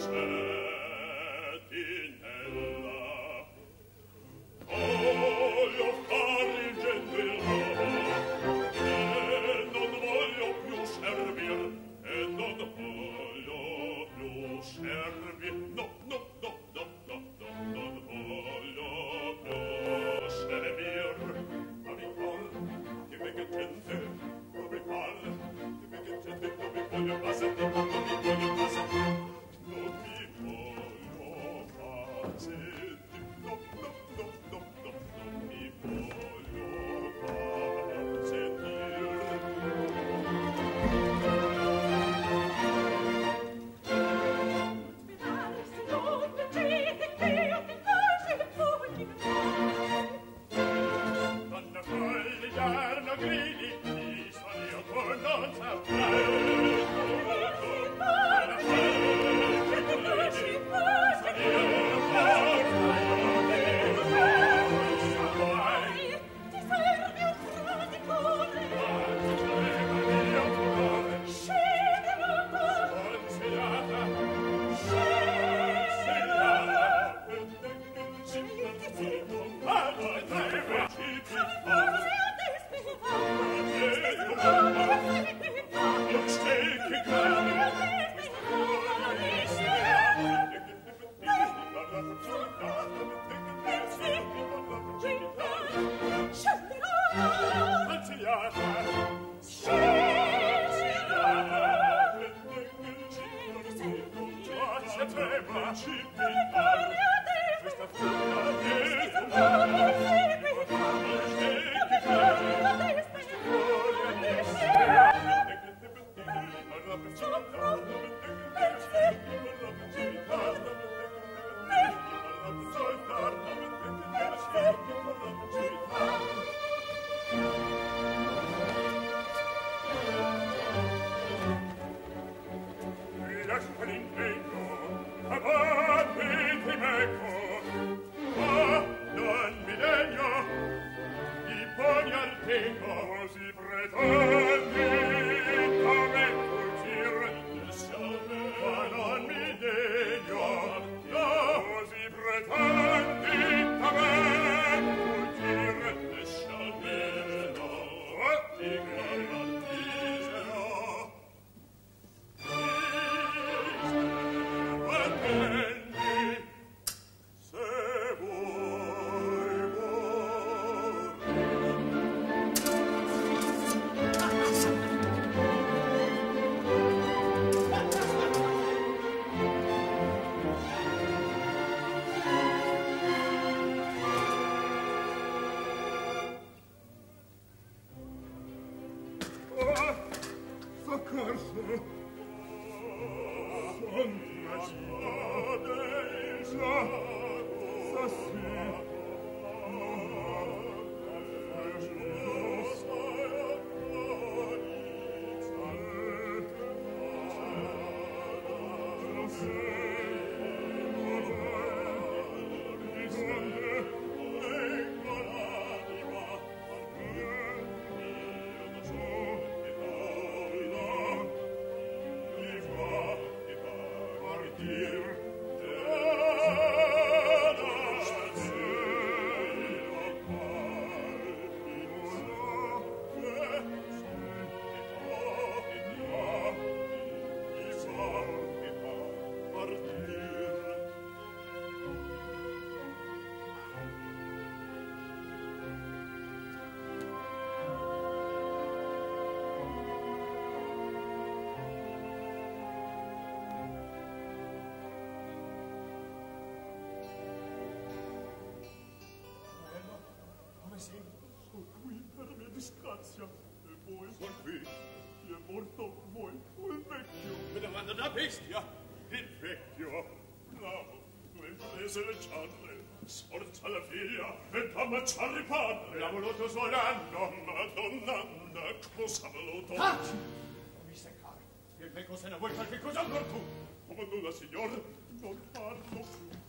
disgrazia, e voi son qui, chi è morto voi, il vecchio. Mi domanda da bestia, Il vecchio, bravo, tu hai preso le ciarle, sforza la figlia, e t'ammacciare il padre. L'ha voluto suo nonno, madonna, cosa ha voluto? Taci! Non mi seccare, il becco se ne vuoi qualche cosa ancora tu. Come nulla, signor, non parlo più.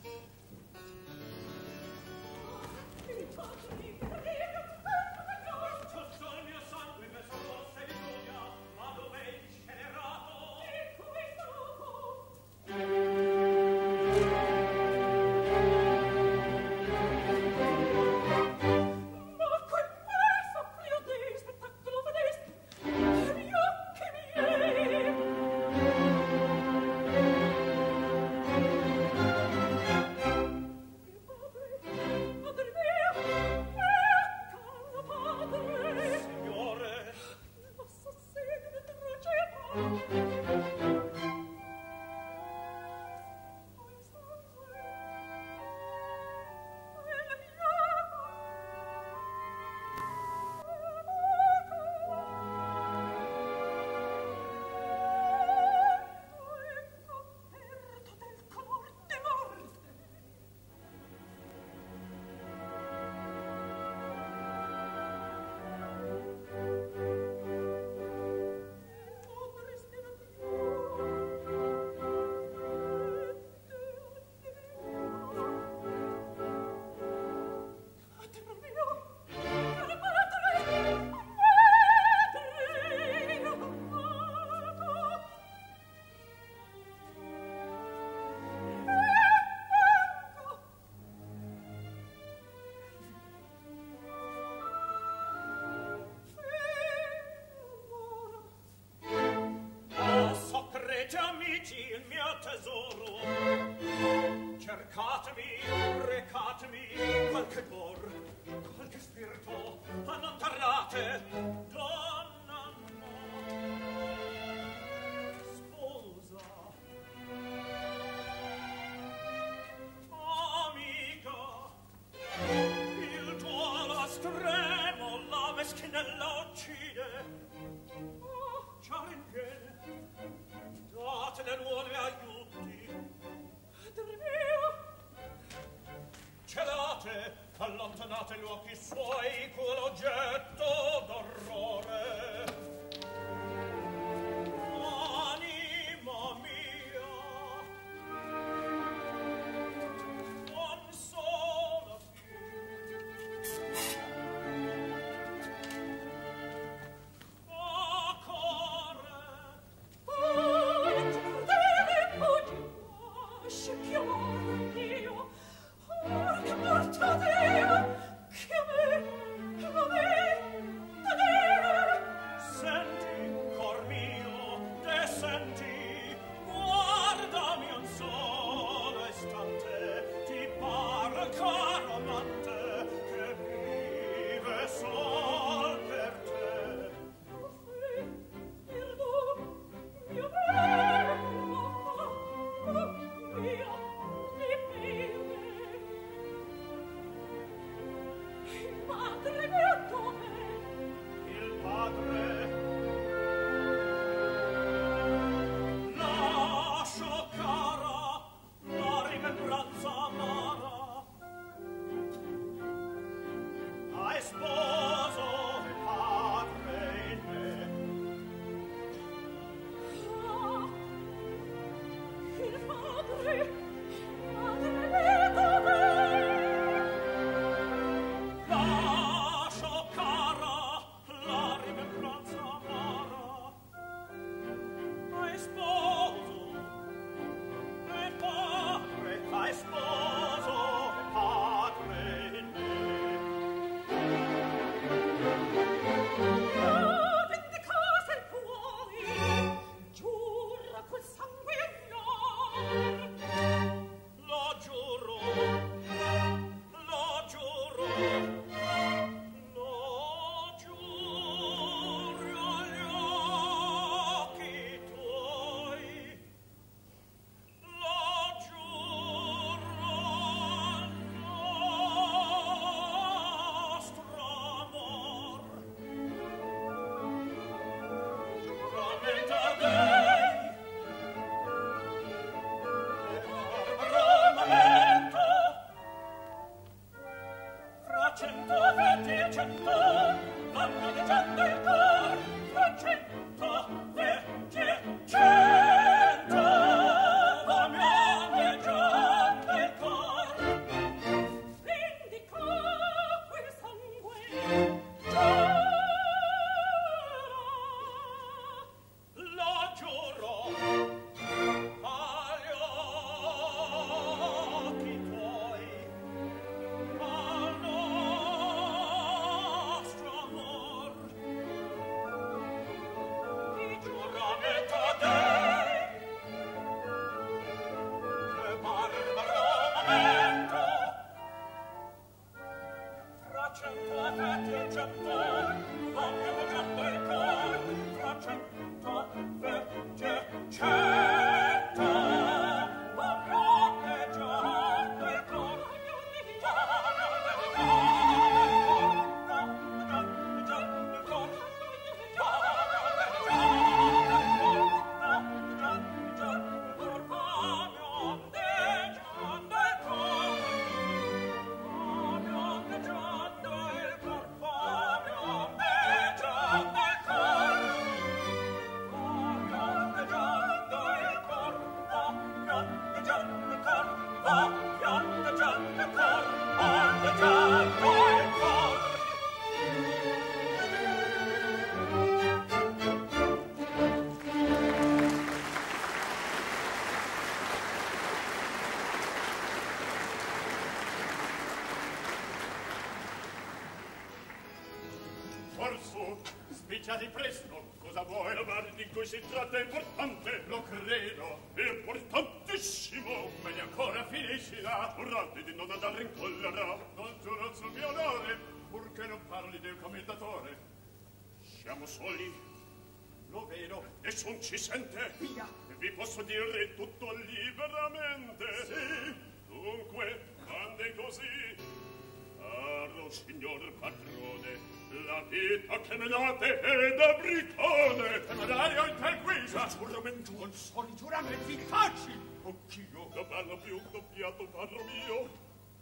Mi faccio di Thank you. il mio tesoro, cercatemi, recatemi qualche cor, qualche spirito, ma non tarrate, donna no, sposa, amica, il duolo estremo la meschinella uccide, ciao in piede, date le nuove aiuti, padre mio, celate, allontanate gli occhi suoi quell'oggetto d'orrore. Anima mia, consolati. Portate, che a me, lasciati presto. Cosa vuoi? La parte di cui si tratta è importante. Lo credo. È importantissimo. Meglio ancora finiscila. Guardate di non andare in collera. Non giuro sul mio onore, purché non parli del commendatore. Siamo soli. Lo vedo. Nessun ci sente. Via. E vi posso dire tutto liberamente. Sì. Dunque, quando è così, caro signor padrone, la vita che me date è da bricone. Temerario in tal guisa. Giuramento. Con soli giuramenti taci. Occh'io. Non parlo più doppiato, padro mio.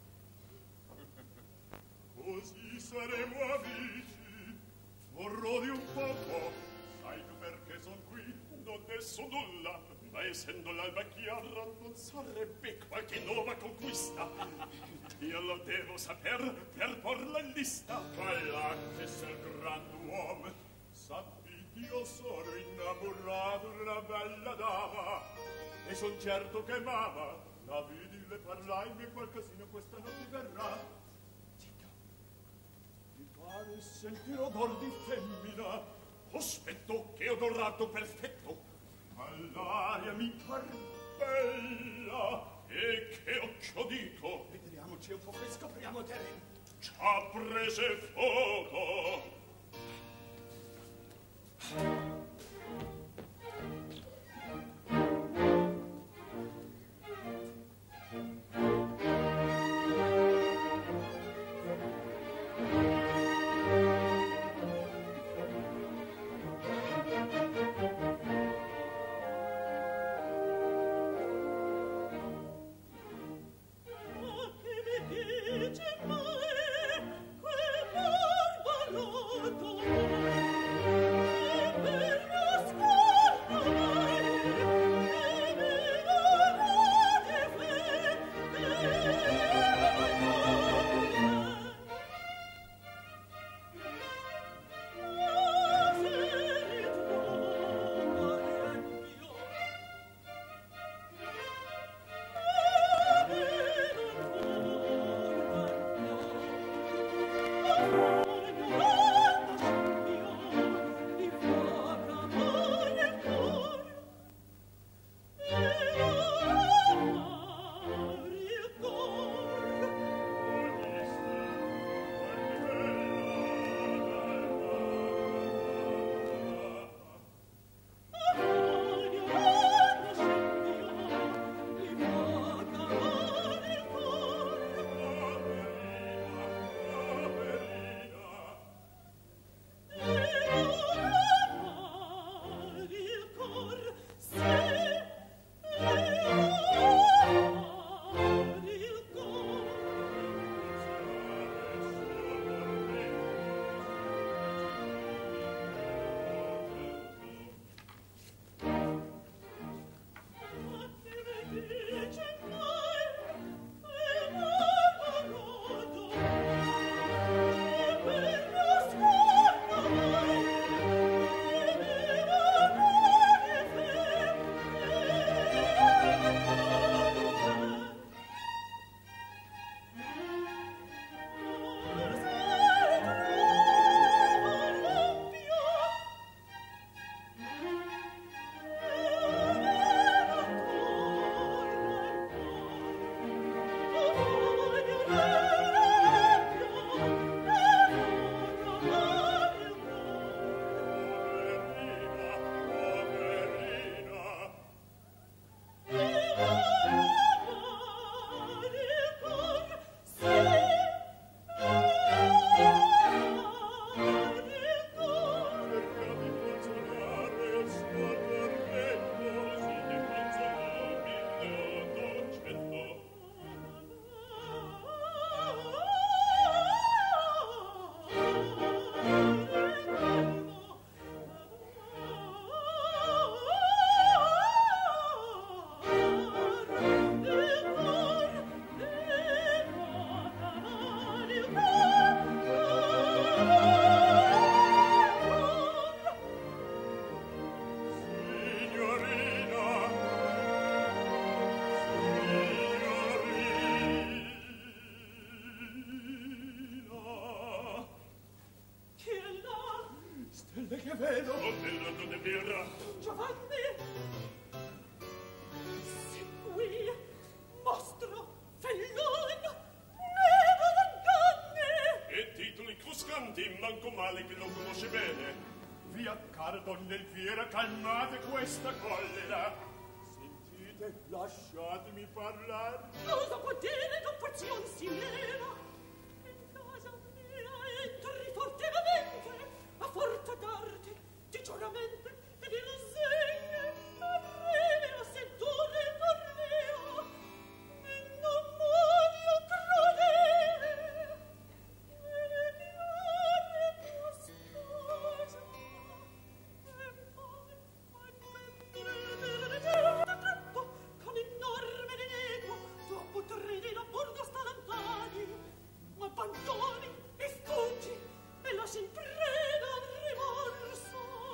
Così saremo amici. Vorrò di un poco. Sai tu perché son qui? Non ne so nulla. Ma essendo l'alba chiara non sarebbe qualche nuova conquista. Io lo devo saper per porla in lista. Quella che sei grand'uomo. Sappi che io sono innamorato d'una bella dama. E son certo che mamma la vidi, le parlai, e qualcosina questa notte verrà. Zitto. Mi pare sentire odor di femmina. Aspetto, che odorato perfetto. All'aria mi par bella. E che occhio dico? Vedriamoci un po' e scopriamo terreno. Ci ha prese fuoco. Quel barbaro Giovanni, se qui mostro fellon, nego l'inganni. E titoli cruscanti, manco male che lo conosce bene. Via Cardonnel fiera, calmate questa collera. Sentite, lasciatemi parlare. Cosa può dire con porzione si leva? In casa mia entri fortemente, a forte d'arte, di giuramento e di rassegne, arrivi a settore e torneo, e non voglio credere, e venire tua sposa, e poi tratto con enorme rinnego, troppo treni da bordo sta lontani, ma abbandoni e sfuggi e lasci in preda al rimorso.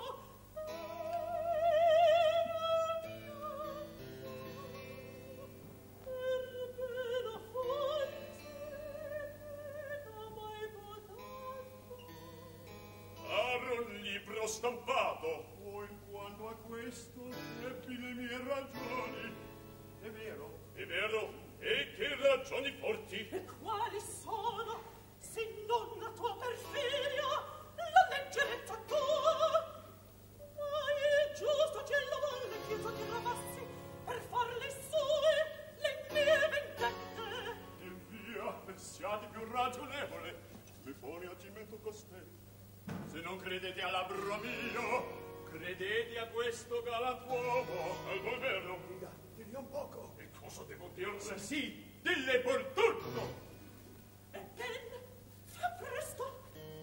Per pena forse da mai potato. Apro un libro stampato. O in quanto a questo ebbi le mie ragioni. È vero? È vero. E che ragioni forti? E quali sono, se non la tua perfidia, la leggerezza tua? Ma è giusto che lo volle che io ti ramassi per far le sue, le mie vendette. E via, siate più ragionevole. Mi pone a cimento costei. Se non credete al labbro mio, credete a questo galantuomo. È vero? Digli un poco. E cosa devo dirle? Sì, dille per tutto. Ebbene, fa presto.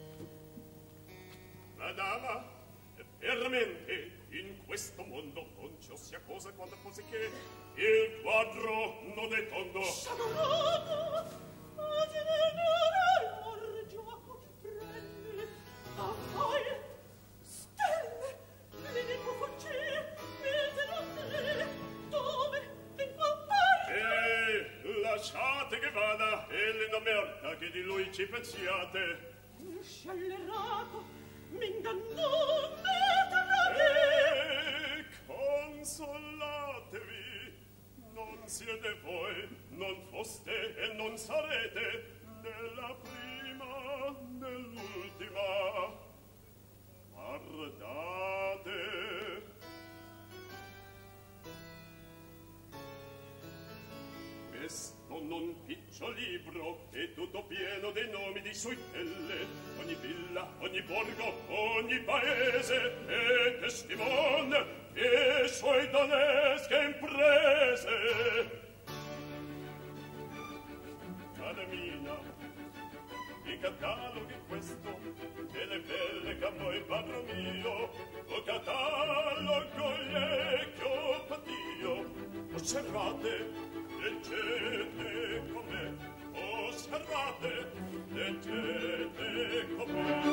Madama, veramente in questo mondo non c'è sia cosa quando fosse che il quadro non è tondo. Sciagurato, ma te ne vorrei gioco che prendi. A voi, stelle, le può fuggire, te, dove, in qual parte? Lasciate che vada, e le non merda che di lui ci pensiate. Scellerato, m'ingannò, me Consolatevi, non siete voi, non foste e non sarete nella prima, nell'ultima. Guardate. Questo non piccio libro è tutto pieno dei nomi di suitelle. Ogni villa, ogni borgo, ogni paese è testimone e suoi donesche imprese. Cara mia, i cataloghi questo delle belle che a voi padro mio, o catalogo gliecchio patio. Osservate, leggete com'è, osservate, leggete com'è.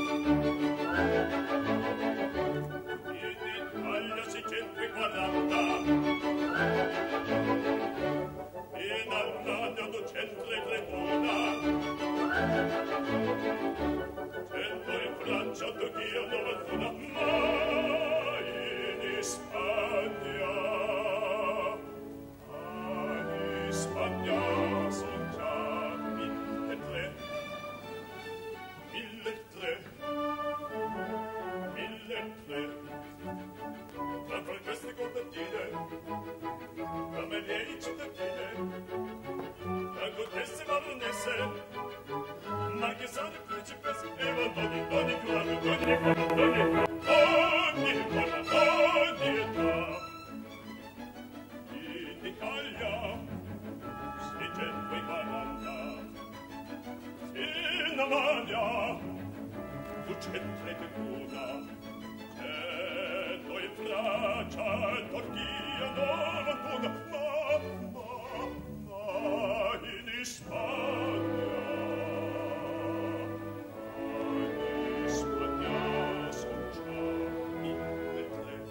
In Italia 640, in Almania 231, 100 in Francia, Turchia 91, ma in Spagna son già 1.300. 1.300. Ma per queste contadine, camerieri cittadine, la contesse baronesse, marchesane, principesse, e ogni grado, ogni forma, ogni età. In Italia 640, in Amalia 231, 100 in Francia, in Turchia 91, ma in Spagna son già 1.300.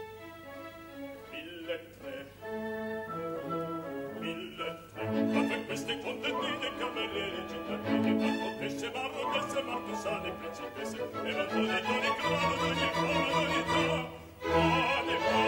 1.300. Ma per queste contadine, camerieri, cittadini, ma contesse, baronesse, marchesane, principesse, e baldoni, doni, crano, d'ogni forma, d'ogni età,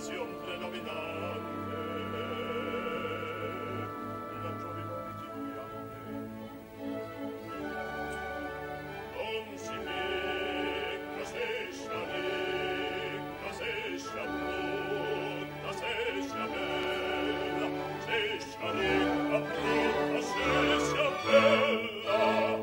siempre dominante. La giovine pitigliante. Non si picca, se scialicca, se sciabrutta, se sciabella, se scialicca, brutta, se sciabella.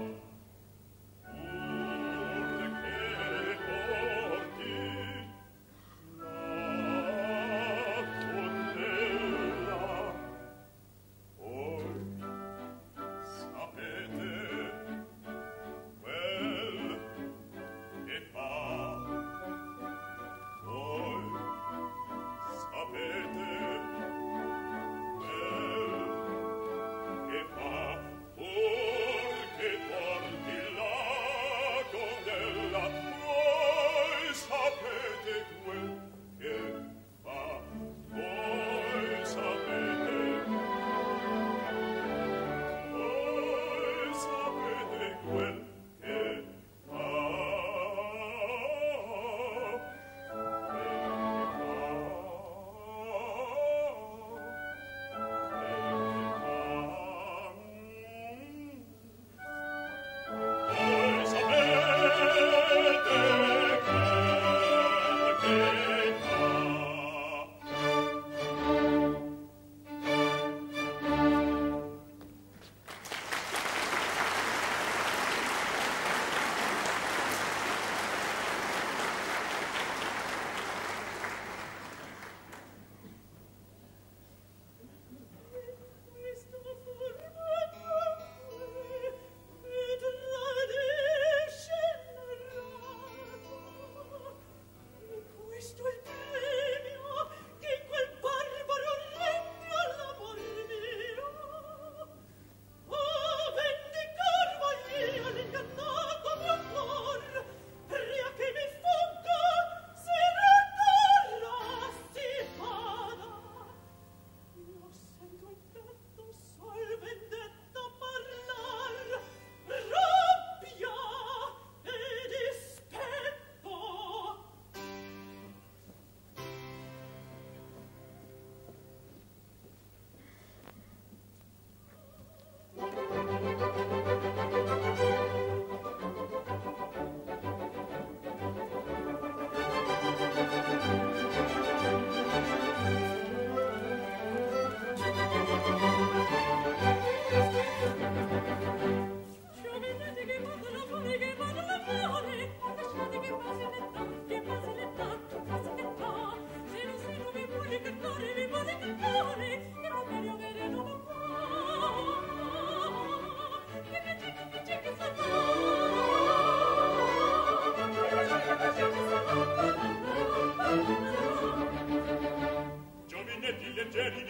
Giovinetti leggeri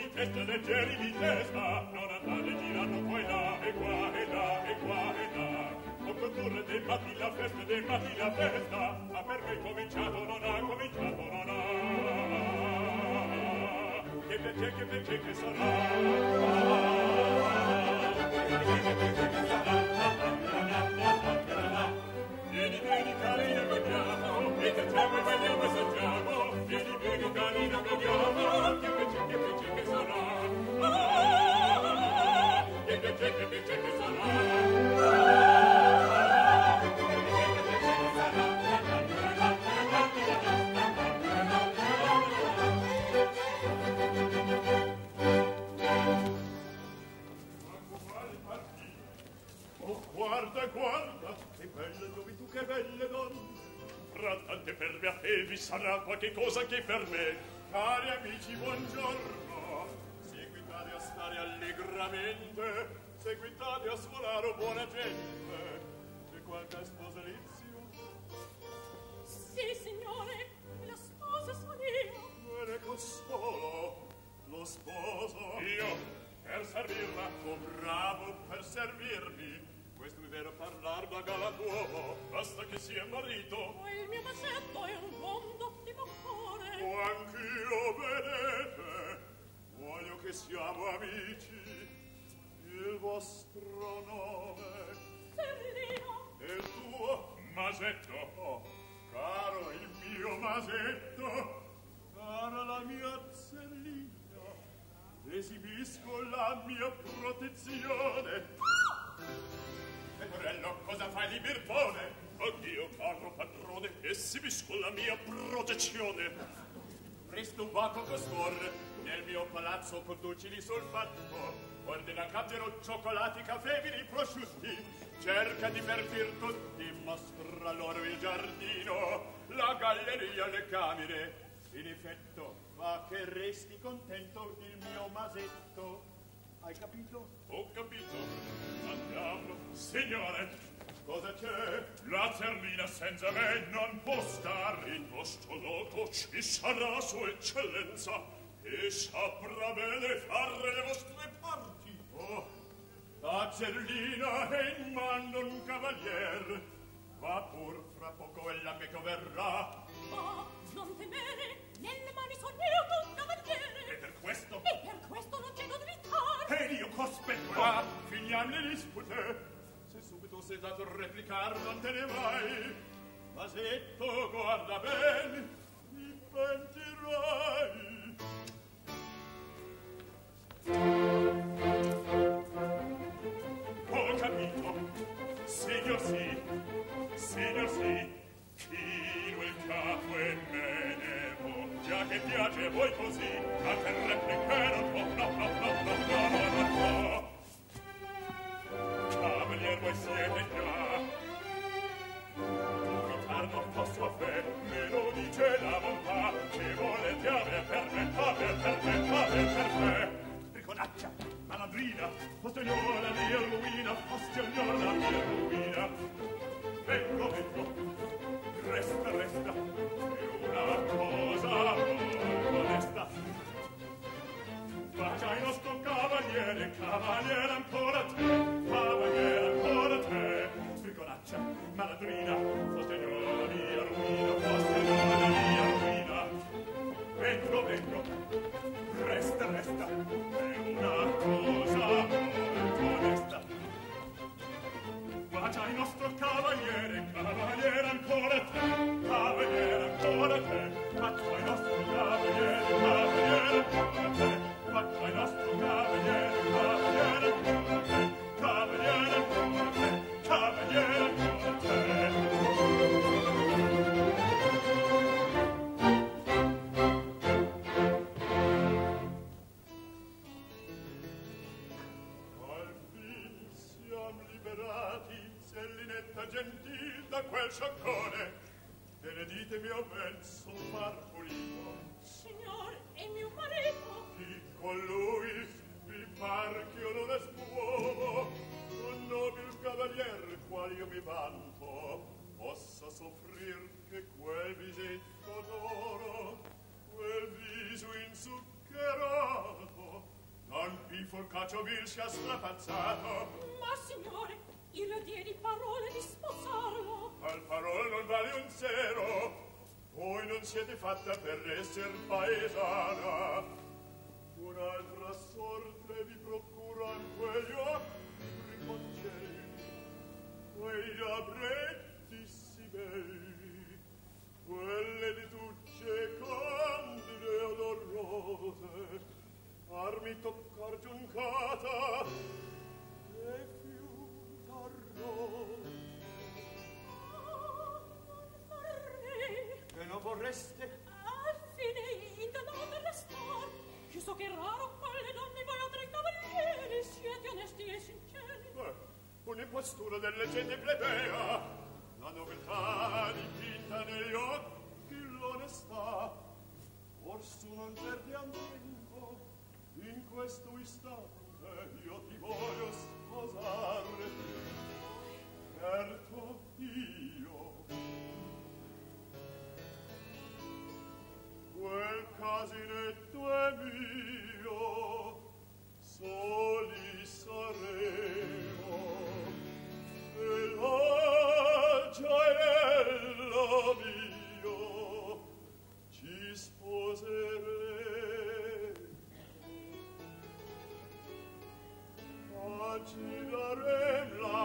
di testa, non andate girando poi là e qua e là e qua e là. O condurre dei matti la festa, ma per me cominciato non ha. Che piace che sarà. Vieni carina, vediamo, e cantiamo e vediamo e assaggiamo. Vieni carina, vediamo, che piace che sarà. Che piace che sarà. Guarda, che belle gioventù, che belle donne. Fra tante perle a te vi sarà qualche cosa anche per me. Cari amici, buongiorno. Seguitate a stare allegramente, seguitate a suonare, oh buona gente. C'è qualche sposalizio? Sì, signore, la sposa sono io. Bene costolo, lo sposo. Io, per servirla, oh bravo per servirmi. Questo è vero parlar da galantuomo, basta che sia marito. Oh, il mio masetto è un mondo di cuore. Oh, anch'io, vedete, voglio che siamo amici. Il vostro nome? Ferlino. E il tuo? Masetto. Oh, caro il mio masetto. Cara la la mia zellina, esibisco la mia protezione. Pecorello, cosa fai di birbone? Oddio, caro padrone, esibisco la mia protezione. Presto un baco costor, nel mio palazzo conducili sul fatto. Ordina cappero cioccolati, caffè, vini, prosciutti. Cerca di divertir tutti, mostra loro il giardino, la galleria, le camere. In effetto, fa che resti contento il mio masetto. Hai capito? Ho capito. Andiamo. Signore, cosa c'è? la Zerlina senza me non può star. In vostro loco ci sarà sua eccellenza e saprà bene fare le vostre parti. Oh, la Zerlina è in mano un cavalier. Va pur, fra poco ella me verrà. Ma non temere, nelle mani son io d'un cavaliere. E per questo? E per questo non chiedo drittare. Ed io cospetto qua, finiam le dispute. Se subito sei dato a replicar, non te ne vai. Masetto, guarda ben, mi pentirai. Ho capito. Signor sì, chino il capo e me ne vo. Già che piace voi così, ma per replicare no. Cavalier, voi siete già. Dubitar non posso a fe, me lo dice la bontà. Che volete aver per me? Briconaccia, malandrina, posteriore la mia ruina, posteriore la mia ruina. Vengo, resta, è una cosa molto onesta. Bacia il nostro cavaliere ancora te, Briconaccia, malandrina, posteriore la mia ruina, posteriore la mia ruina. Vengo, resta, è una cosa molto onesta. Bacia il nostro cavaliere ancora te, bacia il nostro cavaliere ancora te, bacia il nostro cavaliere ancora te, cavaliere ancora te. Gentil da quel sciaccone, beneditemi a ben son pulito. Signore, è mio marito. Chi con lui vi par ch'io non es uomo, un nobil cavalier qual io mi vanto, possa soffrir che quel visetto d'oro, quel viso inzuccherato, non più forcaccio vil sia strapazzato. Ma signore, io le diedi parole di sposarlo. Al parole non vale un zero. Voi non siete fatta per esser paesana. Un'altra sorte vi procuran quegli occhi riconcelli, quegli abretti sì belli, quelle ditucce candide ed odorose, armi toccar giuncata e fiuta rose. E non vorreste? Al fine in danno restar. Io so che è raro quelle donne voi altri cavalieri siete onesti e sinceri. Un'impostura delle gente plebea, la nobiltà dipinta negli occhi, l'onestà. Forse non perdiam tempo, in questo istante io ti voglio sposare. Certo io. Quel casinetto è mio, soli saremo, e la gioiello mio ci sposeremo. Ci darem la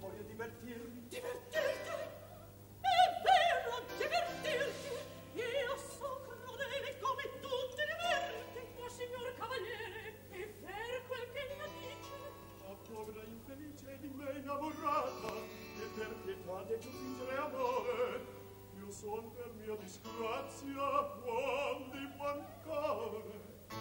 voglio divertirmi. Divertirti? È vero, divertirti! Io so crudele come tu ti diverti! Ma signor cavaliere, è vero quel che mi dice? La povera infelice di me innamorata, e per pietà devo fingere amore. Io son per mia disgrazia buon di mancare.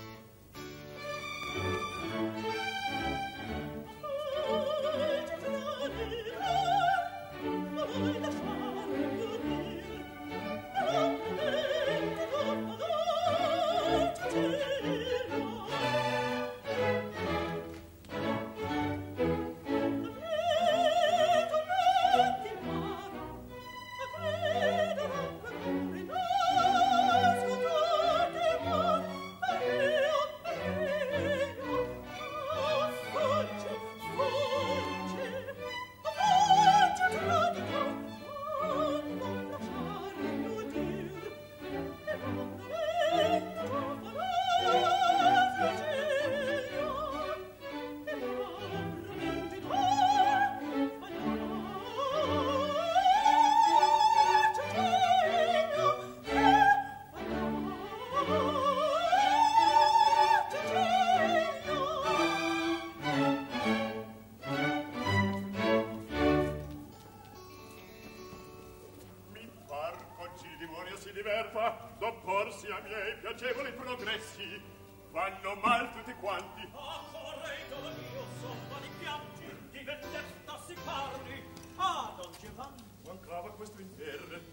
D'opporsi a miei piacevoli progressi vanno mal tutti quanti. Ah, corretto mio somma di pianti, di vendetta si parli. Ah, don Giovanni, Mancava questo inter.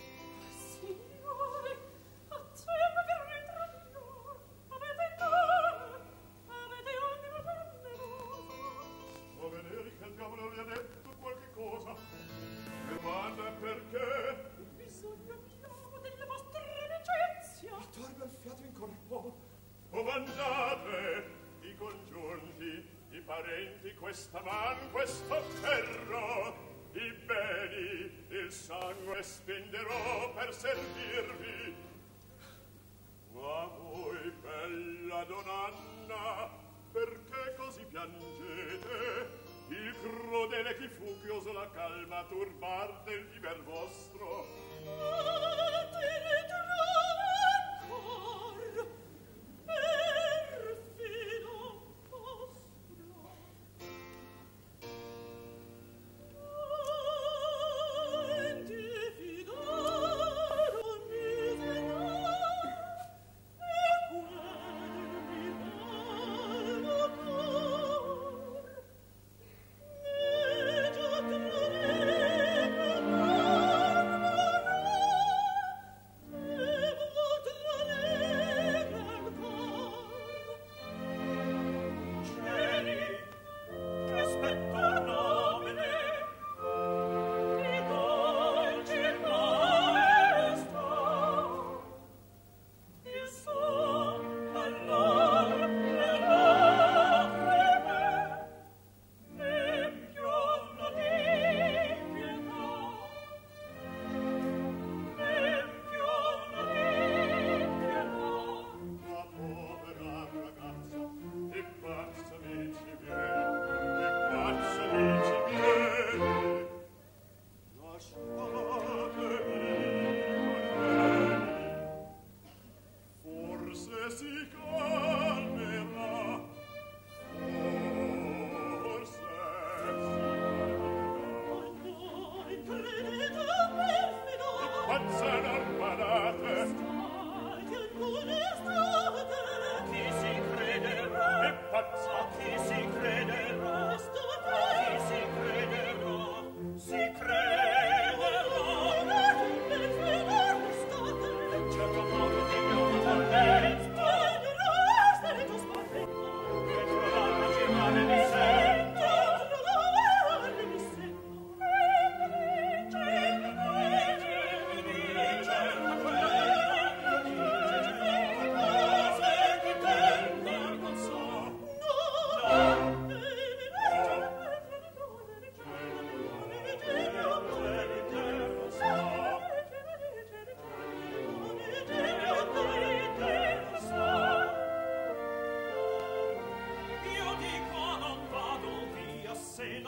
signore, a te per ritradire. Avete cuore, avete anima tenerosa. A vedere che il diavolo vi ha detto qualche cosa. Domanda perché? Bisogno mio della vostra licenzia. Mi torna il fiato in corpo. Comandate i congiunti, i parenti, questa man, questo ferro, i beni, il sangue spenderò per servirvi. Ma voi, bella donanna, perché così piangete? Il crudele chi fu che osò la calma turbar del viver vostro? Ti ritrovo ancor, perfido vostro. Non ti fidare miseria, e quel mi vale cor. Ne già crede che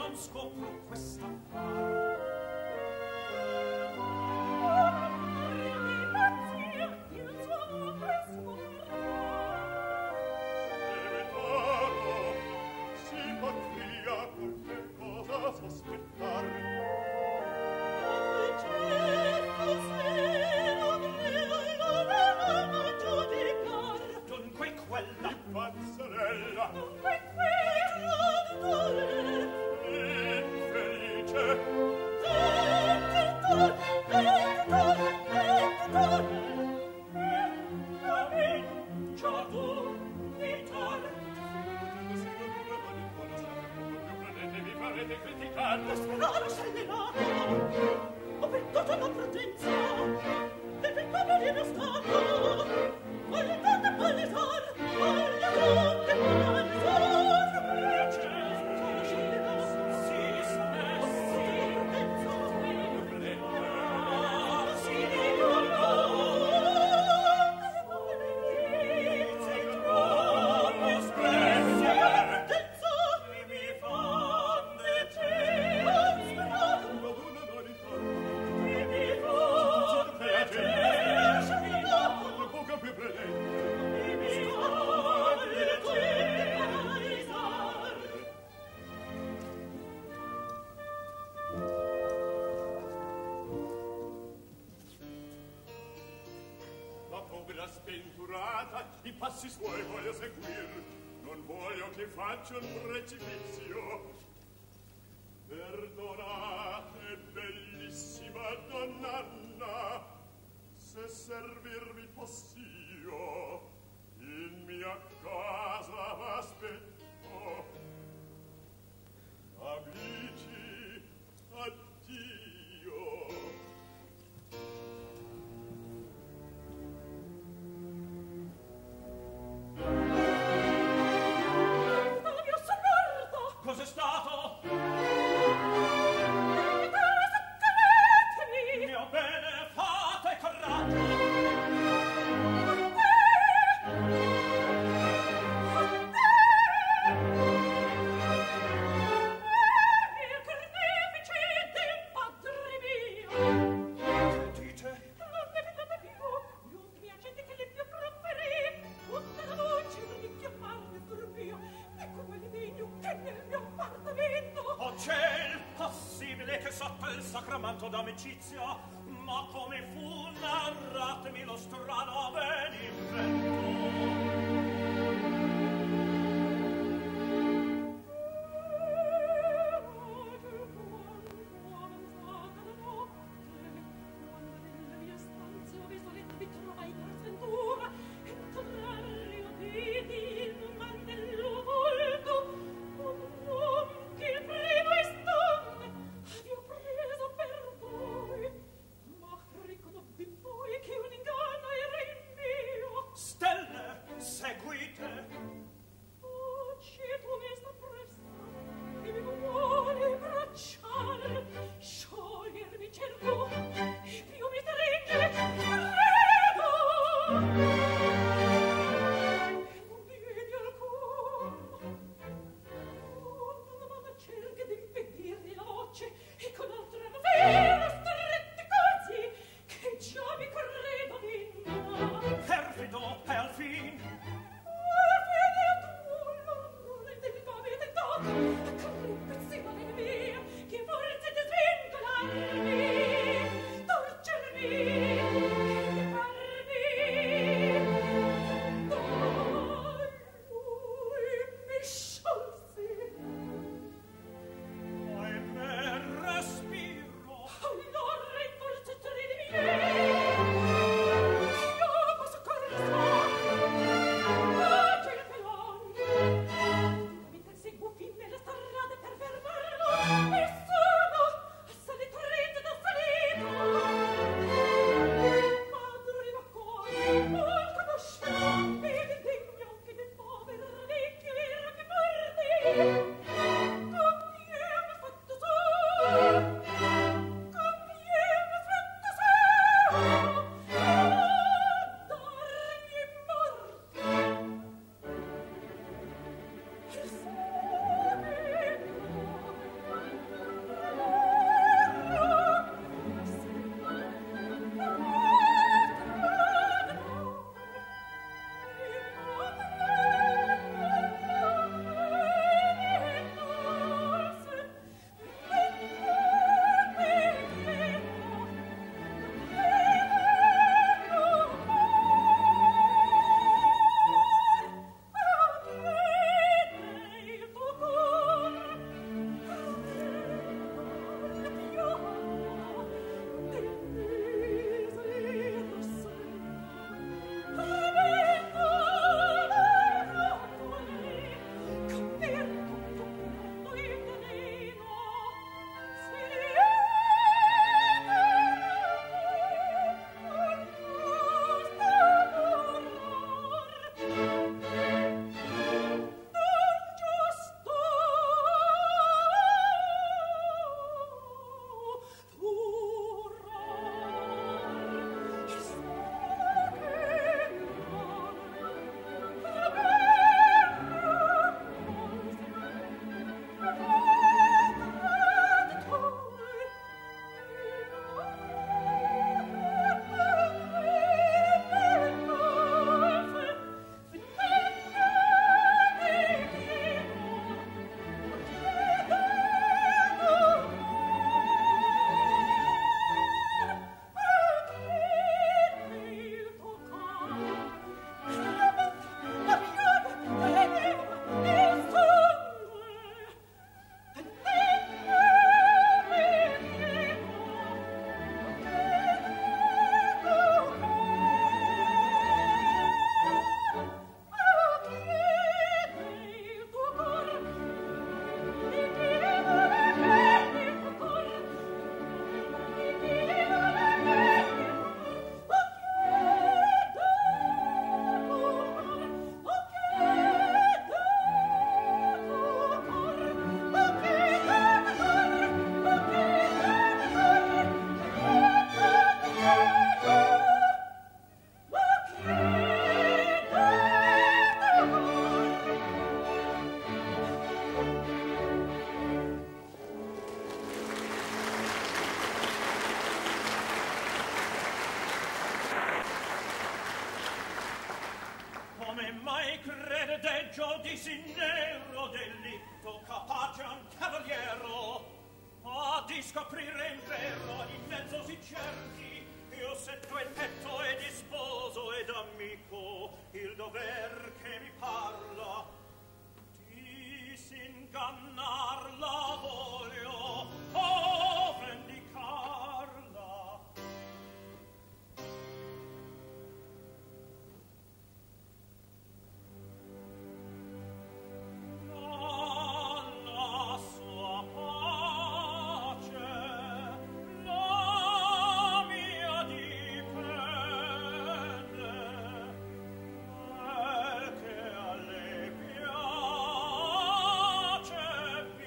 non scopro questa far. I passi suoi voglio seguir, non voglio che faccia un precipizio. Perdonate, bellissima donnanna, se servirvi possio, in mia casa v'aspetto. Amici, addio. Cos'è stato? Soccorretemi! Mio bene, fate coraggio! Il carnefice del padre mio! Che dite? Non ne vedete più! Non mi accende che le più promperi! Tutta la voce di chiamare per mio! Ecco quel legno che nel mio appartamento! Oh ciel, possibile che sotto il sacramento d'amicizia, ma come fu, narratemi lo strano avvenimento. Stelle, seguite! Ci tu mi sta presto, che mi vuole abbracciare, sciogliermi cerco, più mi stringe, prego! Non vedi alcun, una mano cerca di impedirmi la voce, e con altra vera stretti così, che già mi credo vinta. Perfido, e al fin peggio di signero delitto capace un cavaliero di scoprire il vero in mezzo si cerchi io se tu il petto e di sposo ed amico il dover che mi parla di s'ingannar la voglio o vendicarla la sua pace la mia dipende che a lei piace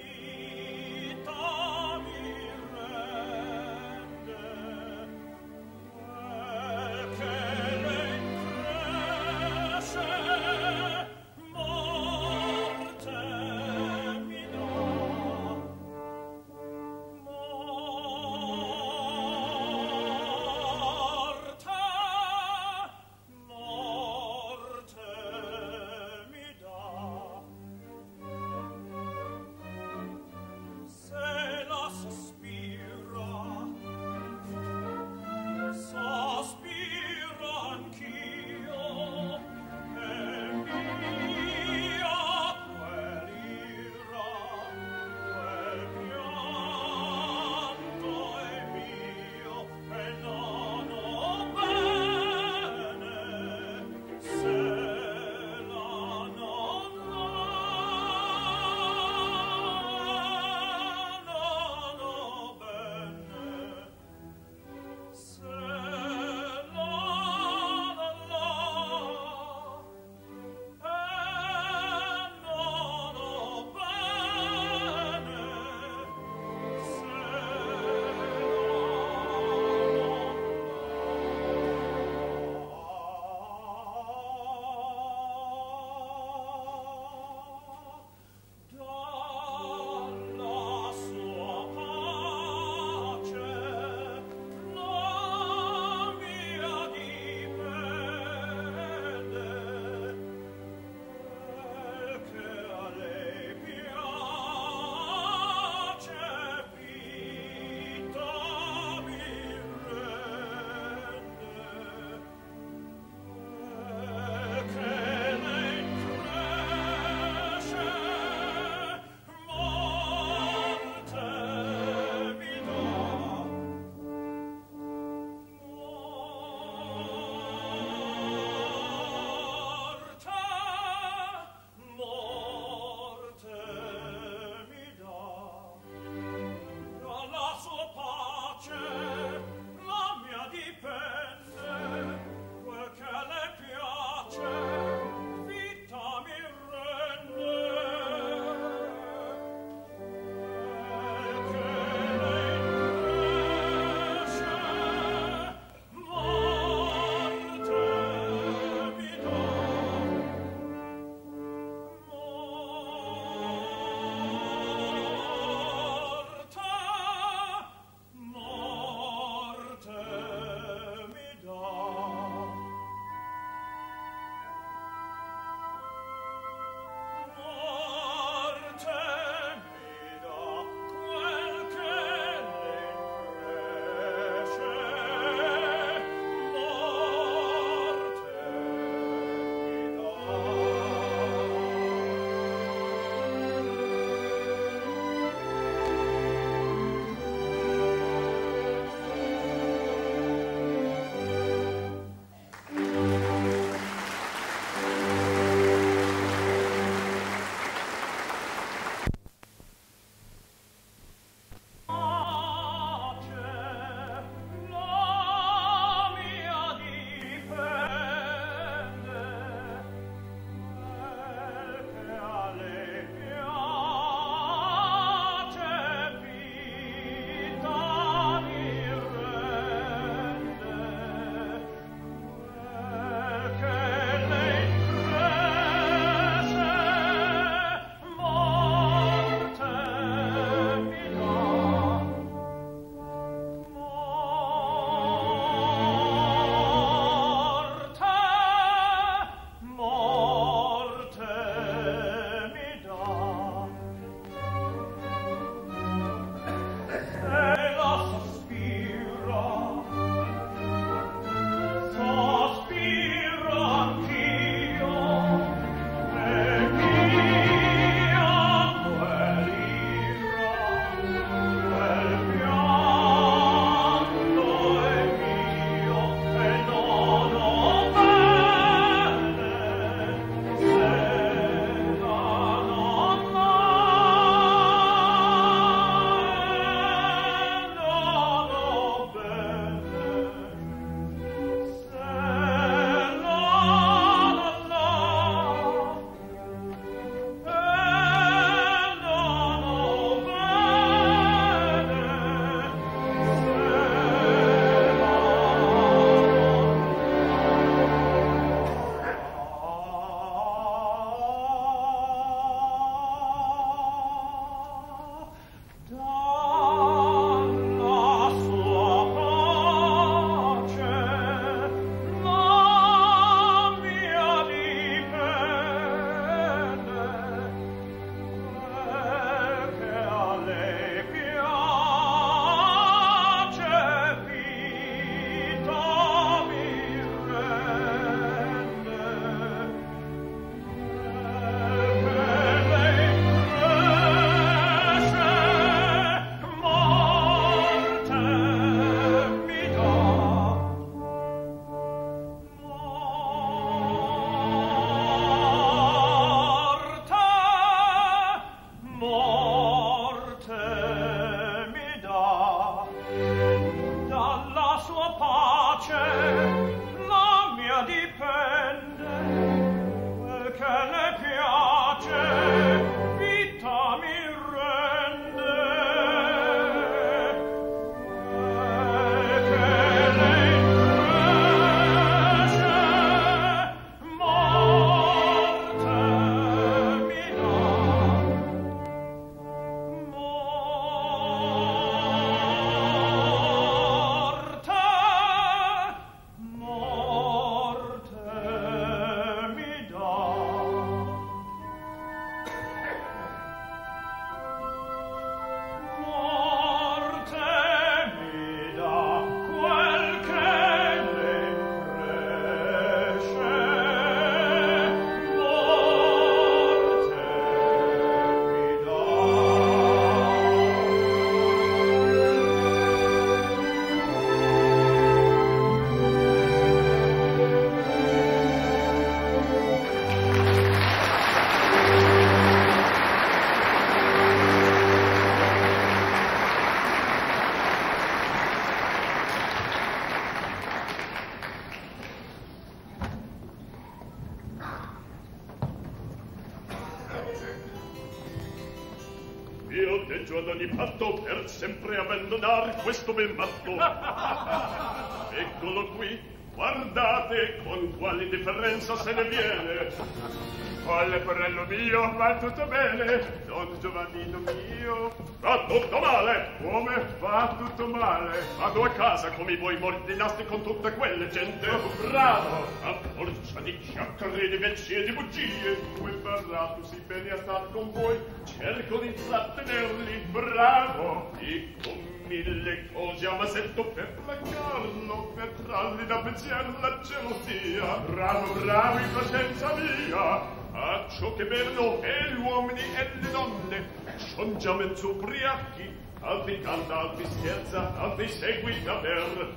io deggio ad ogni patto per sempre abbandonare questo bel matto. Eccolo qui, guardate con quale differenza se ne viene. Quale porello mio, va tutto bene, don Giovannino mio. Va tutto male. Come va tutto male? Vado a casa come i voi mordinasti con tutte quelle gente. Oh, bravo. A forza di chiacchiere, di vezzi e di bugie. Come parlato si bene a star con voi, cerco di trattenerli. Bravo. E con mille cose a masetto per placarlo, per trarli da pensiero la gelosia. Bravo, bravo, in presenza mia. A ciò che vedono e gli uomini e le donne son già mezzo ubriachi, altri canta, altri scherza, altri seguita per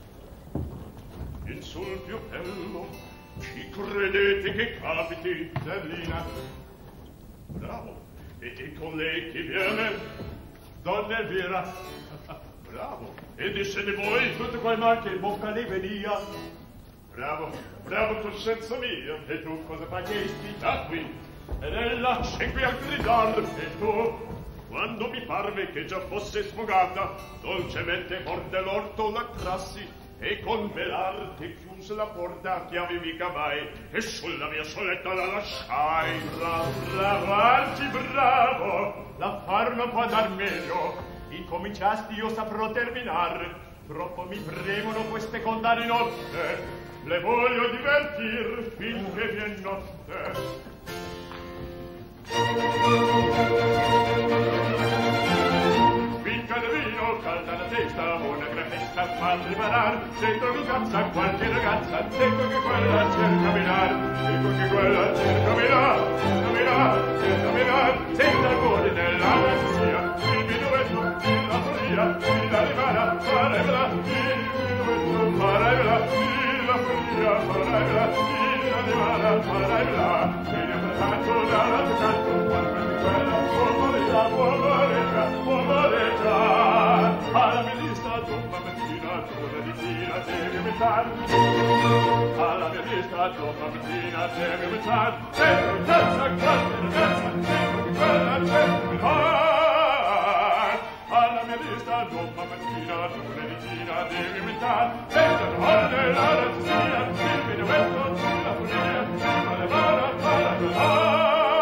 il sul più bello. Chi credete che capiti? Zerlina. Bravo. E con lei chi viene? Donna Elvira. Bravo. E disse di voi tutto quel mal che in bocca ne venia. Bravo, bravo coscienza mia. E tu cosa facesti? Da qui. Ed ella segui a gridar. E tu, quando mi parve che già fosse sfogata, dolcemente fuor dell'orto la trassi e con velarte chiuse la porta a chiavi mica mai e sulla mia soletta la lasciai. Bravo, Arci, bravo. L'affar non può andar meglio. Incominciasti, io saprò terminar. Troppo mi premono queste condane notte. Le voglio divertir finché vien notte. Finca de vino, calda la testa, una gran festa fa preparar. Dentro mi cazza qualche ragazza, ecco che quella cerca mirar. Ecco che quella cerca mirar, cerca mirar, cerca mirar. Senza cuore nella sia, il minuetto, la follia, la rimana, farebla, il minuetto, farebla, la follia, farebla, la rimana, farebla. Vieni per tanto, dalla tu canto, quando di quella, povereggia, alla mia lista giomba mattina, giorno di fila, devi aumentar. Alla mia lista giomba mattina, devi aumentar. Sempre cazza, sempre di quella cerco di far. Alla mia lista giomba mattina, giorno di fila, devi aumentar. Sempre donne, la razzia, il minuetto, la follia, alla mano, alla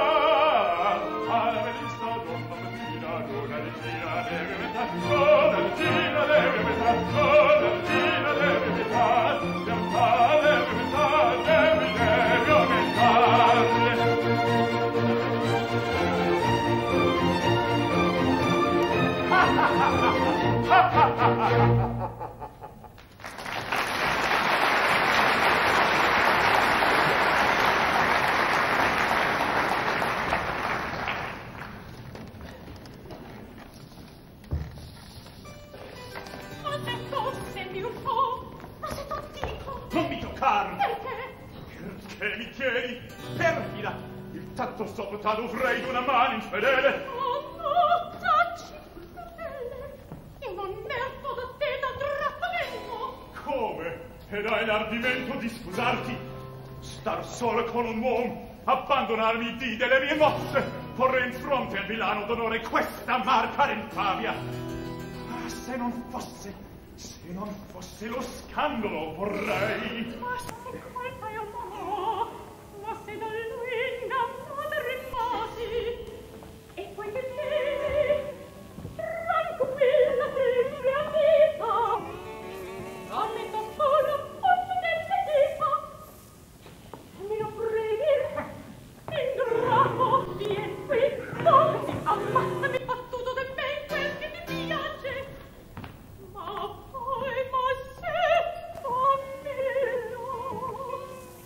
sopra dovrei d'una mano infedele. Oh, no, tacci, fratelli. Io non merito da te da trattamento. Come? Ed hai l'ardimento di scusarti? Star solo con un uomo, abbandonarmi di delle mie mosse, porre in fronte al Milano d'onore questa marca d'infamia. Ah, se non fosse lo scandalo, vorrei. Ma se colpa io no, ma se da lui innamorato rimasi, e poi che te, tranquilla per mia vita, non mi do solo ogni necessità. Mi lo preghi, ingrato, vien qui, dove ammazzami battuto de me in quel che ti piace. Ma poi, ma se, famelo,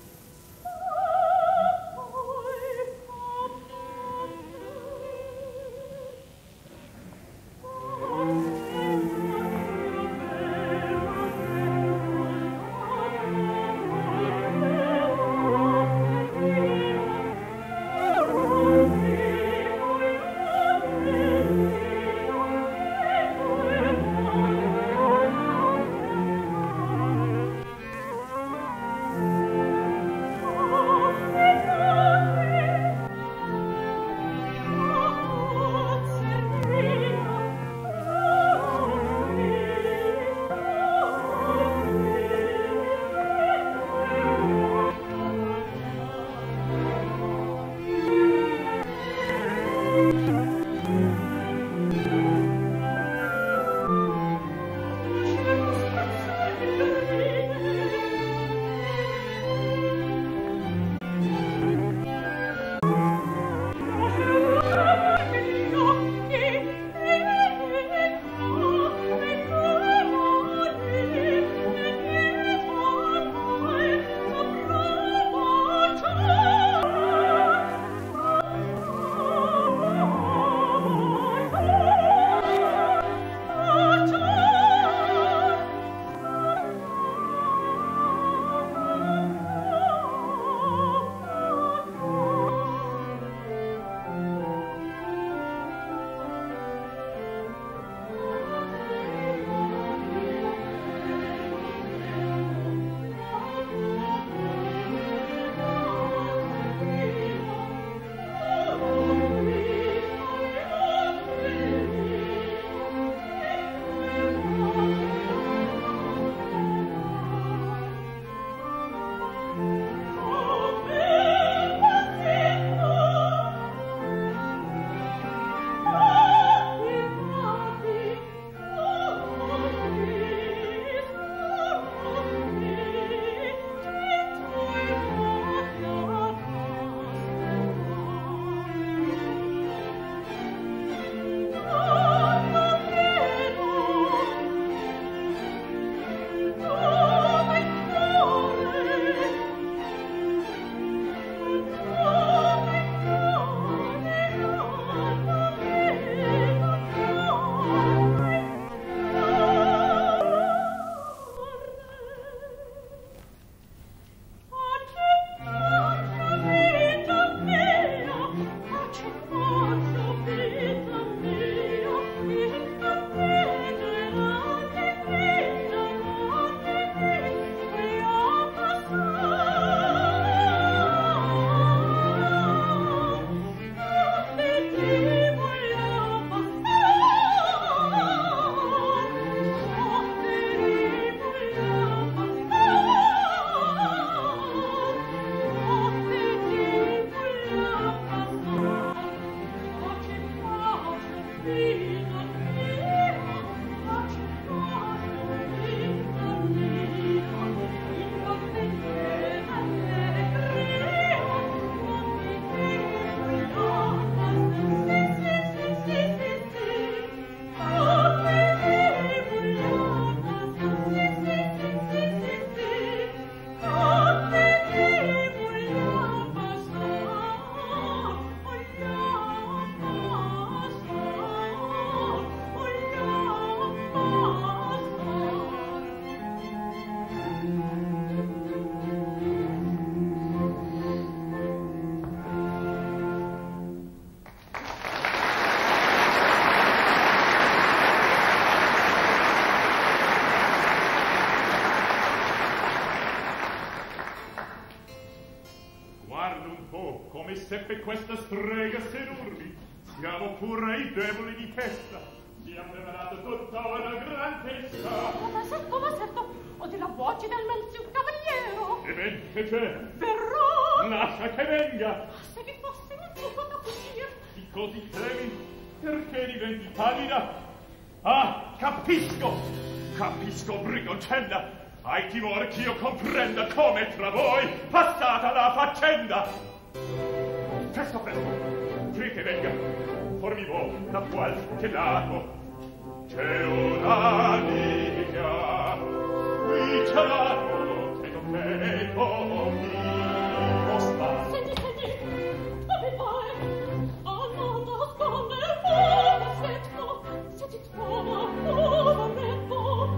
Seppe questa strega sedurmi. Siamo pure i deboli di testa. Si ha preparato tutta una gran festa. Ma certo, ho della voce del menzio cavaliero. E ben che c'è? Verrò. Lascia che venga. Se vi fosse un tuo da fuggire. Di così tremi? Perché diventi pallida? Ah, capisco, brigoncella. Hai timore che io comprenda come tra voi passata la faccenda. Presto, qui che venga, formivo da qualche lato. C'è una linea, qui c'è lato, che non vedo mi posta. Senti, dove vai? Oh, non nascondere fuoco, setto, se ti trovo, cosa retto?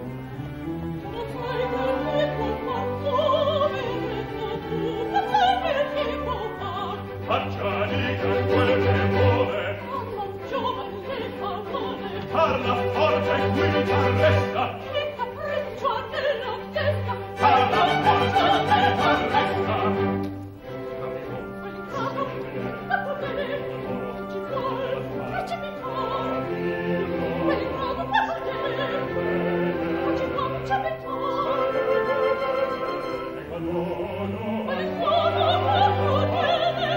Non sai perché come retto tu, non sai perché Facciali che quel che vuole. non giovane parole. Parla forte e qui t'arresta. Che capriccio a nella testa. Parla forte e qui t'arresta. Quel caso, a te, ci vuole precipitare. Quel caso, a te, ci può precipitare. No. Quel caso, a te,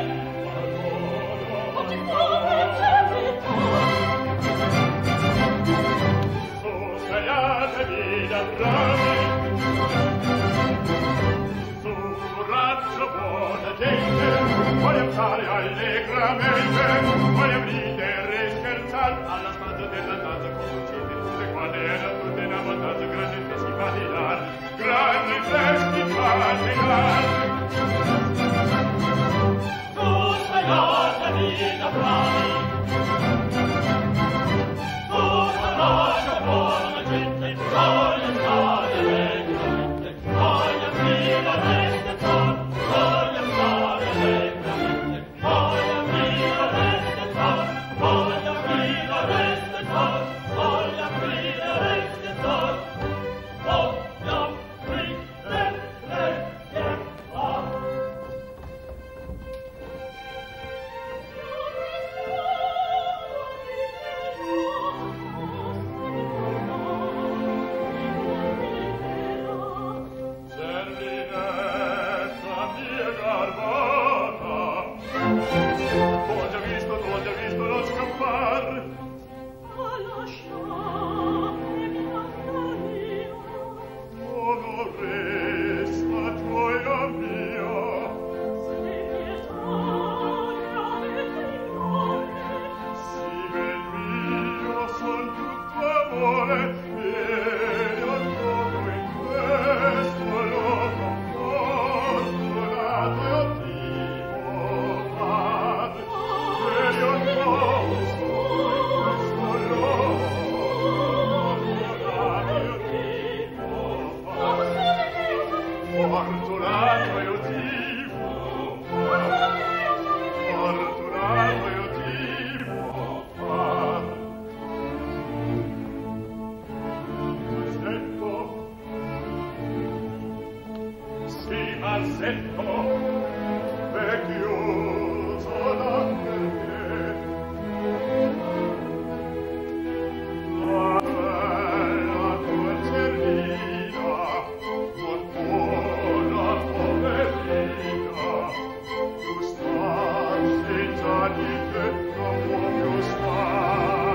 ci può precipitare. Su, svegliatevi da bravi. Su, razzo buona gente. Voglio fare allegramente. Voglio ridere e scherzare. Alla stanza della danza conoscete tutte quante era tutte in abbondanza. Grandi festival là. Grandi festival là. Su, svegliatevi da bravi. Razzo buona gente, voglio stare allegramente, voglio ridere e scherzare, voglio stare allegramente, voglio ridere e scherzare, voglio ridere e scherzare, voglio ridere e scherzare, voglio ridere e scherzare. Tu stai senza di te, non può più stare.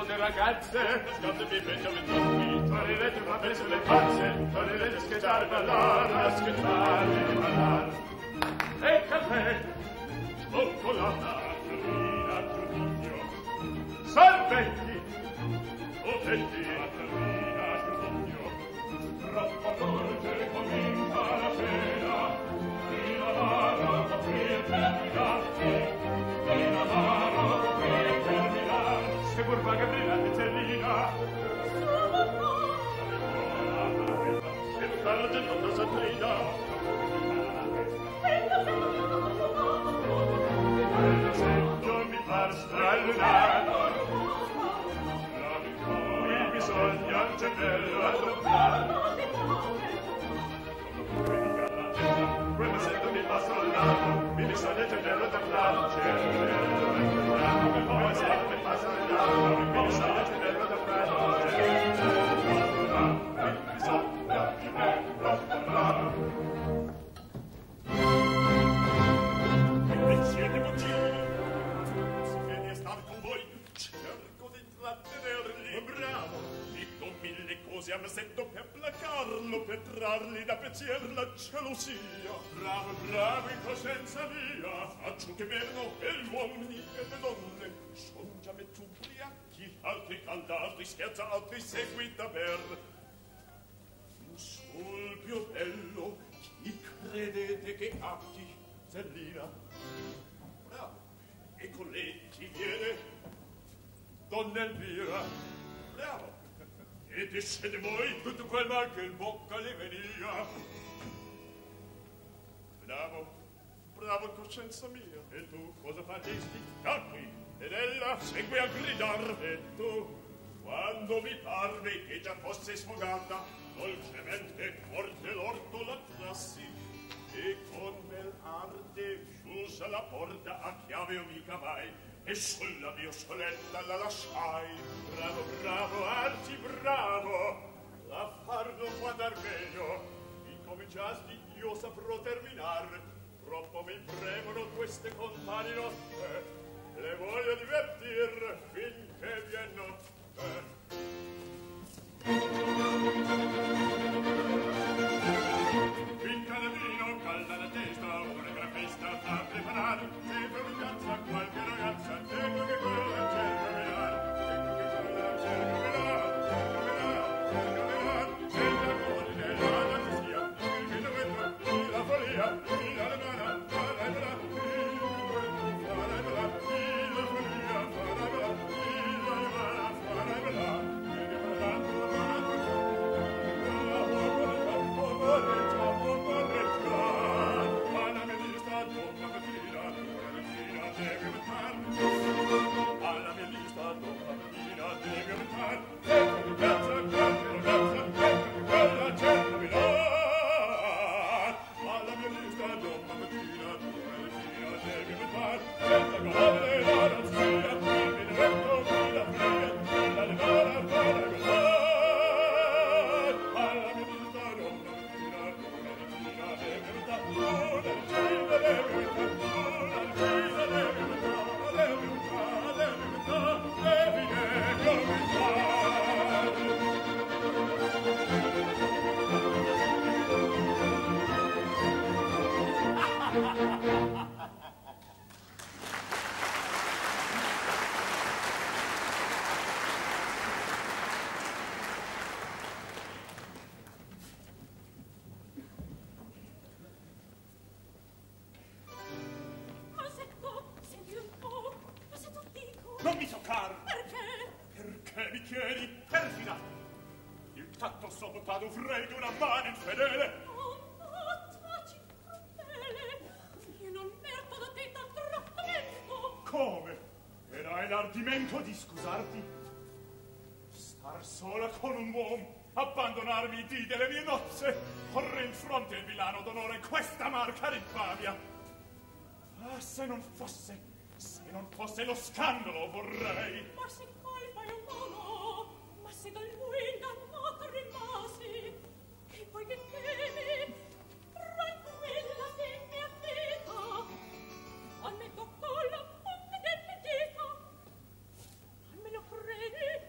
bionde ragazze, scordevi peggio vent'occhi, tornerete una pezzo le pazze, tornerete a scherzare, ballare, a scherzare, ballare. E caffè, cioccolata, terrina, giudizio, salvetti, otetti, terrina, giudizio, troppo dolce comincia la cena, in amaro offrir terminarti, in amaro offrir terminar, se burbaga brillante terrina, se lo carro del mondo s'attrida, l'esempio mi par stralunato, il bisogno al gemello adottato, quella sento mi passa al lato, mi bisogna gemello adottato, quella sento mi passa al lato, mi bisogna gemello adottato, mi bisogna gemello adottato. Siete buggini, si viene a star con voi, cerco di trattenerli. Bravo, dico mille cose a me sento per placarlo, per trarli da pensier la gelosia. Bravo, bravo, in coscienza mia, faccio che merno per gli uomini e le donne. Son già metto ubriachi, altri canta, altri scherza, altri seguita per un sol più bello. Chi credete che atti, Zellina? Bravo, e con lei chi viene? Donna Elvira. Bravo, e discende voi tutto quel mal che in bocca le venia. Bravo, bravo coscienza mia. E tu cosa facesti? Da qui, ed ella segue a gridar. E tu, quando mi parve che già fosse sfogata, dolcemente forte l'orto la trassi, e con bel arde chiusa la porta a chiave o mi cavai, e sulla mia soletta la lasciai. Bravo, bravo, Arti, bravo, l'affar non può andar meglio. Incominciasti, io saprò terminar. Troppo mi premono queste compagni nostre, le voglio divertir finché vien notte. Picca da vino, calda la testa, una gran festa a preparare. Se trovi in piazza qualche ragazza, ecco che quella cerca menare. Ecco che quella cerca menare, cerca menare, cerca con nella fantasia, il minuetto, la follia, la mano, farai bella, la follia, farai bella, farai bella. Alla mia lista donna mattina devi aumentar, ecco che piazza, qualche ragazza, ecco che quella cerca mi dar. Alla mia lista donna mattina devi aumentar, senza colore la razzia, il minuetto qui la fria, la levara farà gozar. Alla mia lista donna mattina devi aumentar, una regina devi aumentar, una regina devi aumentar. Non mi toccar! Perché? Perché mi chiedi? Perfida! Il tatto sopportato freddo una mano infedele! Oh, no, taci, crudele! Io non merito da te tal trattamento! Come? Era l'ardimento di scusarti? Star sola con un uomo, abbandonarmi di delle mie nozze, porre in fronte il villano d'onore questa marca d'infamia! Ah, se non fosse lo scandalo vorrei. Ma se colpa è umano, ma se da lui ingannato rimasi, e poi che temi, tranquilla se mi affida, a me toccò la punta delle dita, a me lo credi,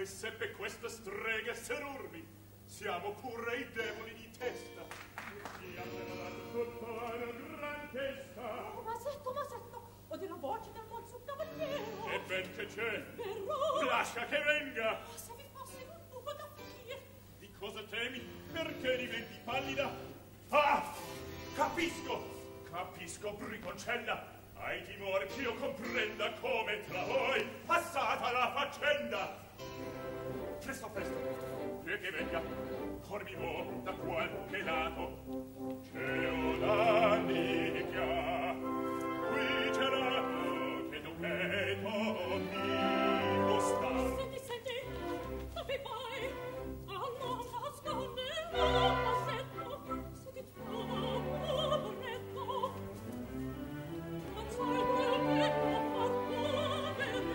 seppe queste streghe serurmi. Siamo pure i demoni di testa. Ti hanno dato tutta una gran testa. Oh, Masetto, ho della voce del mozzo cavaliero. E ben che c'è. Verrò. Lascia che venga. Oh, se vi fosse un buco da fuggire. Di cosa temi? Perché diventi pallida? Ah! Capisco, briconcella. Hai timore che io comprenda come tra voi passata la faccenda. Presto, che venga. Cormi vo da qualche lato. C'è una nicchia qui gelato che Dupeto mi sta. Senti, dove vai? A non nascondere Masetto, se ti trovo un letto. Non sai quel che può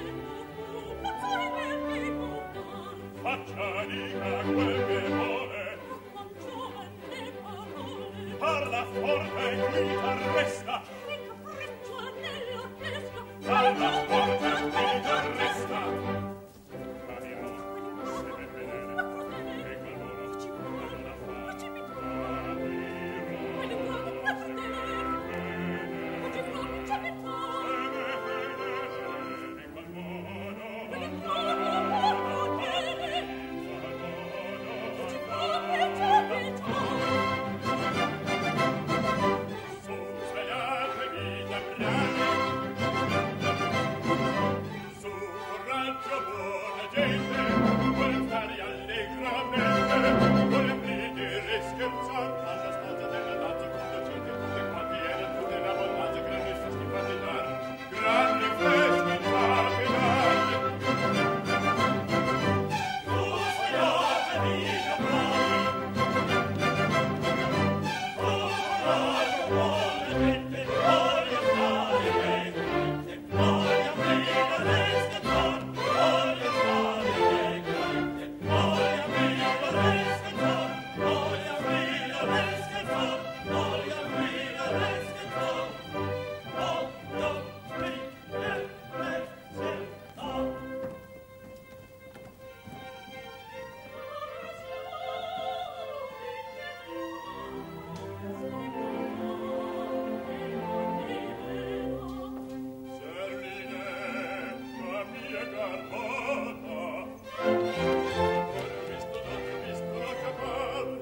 far, Faccia dica quel che vuole. non giovane parole. Parla forte qui t'arresta. Che capriccio nell'orchestra. Parla forte qui t'arresta. Cadirò, se ben vedere, che qualcuno Ci vuole, non la fa. ma ci mi trovo. Cadirò, Quelli guarda da fratelli. Ma ci vuole, c'è mi trovo. in qual modo, Quelli guarda da fratelli. Ma ci vuole, c'è mi trovo. su svegliatevi da brani. Su coraggio, buona gente, vuole fare allegramente, vuole ridere e scherzare alla sposa della danza conducente, tutte quanti erano tutte la bondazza, grandi festi particolari, grandi festi particolari. Su svegliatevi da brani. Su coraggio, buona gente, voglio stare allegramente, voglio ridere e scherzare, voglio stare allegramente, voglio ridere e scherzare, voglio ridere e scherzare, voglio ridere e scherzare, voglio ridere e scherzare. Serline, la mia garbata, visto la capar.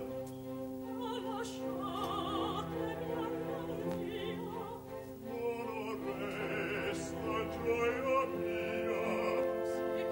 Non resta gioia mia, si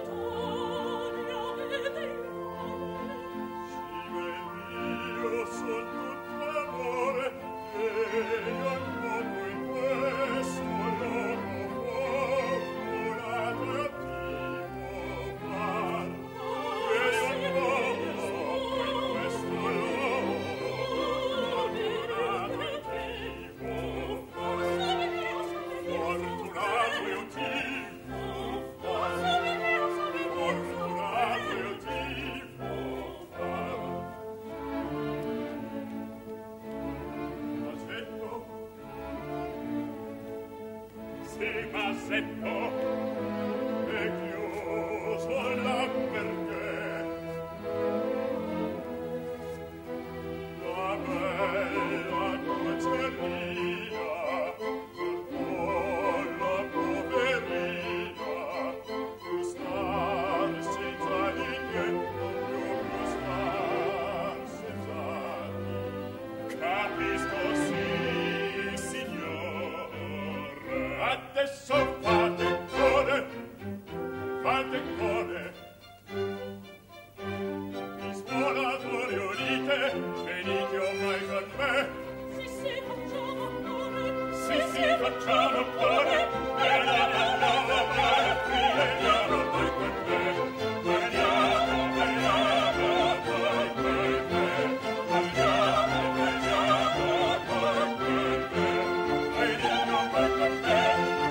io son tutto amore, e io nuovo in questo loco formulato attivo par. E io nuovo in questo loco formulato attivo par. Fortunato io tivo par. Fortunato io tivo par. Masetto? Sì, Masetto, è chiuso là perché la bella dolcerina la poverina più star senza niente, più star senza niente. Capisco, sì, signor. Adesso fate cuore, mi suonatori unite, venite ormai con me. Sì, facciamo cuore. Sì, facciamo cuore, e la mandiamo bene, veniamo noi con me. Veniamo noi con me. Veniamo noi con me. Veniamo noi con me.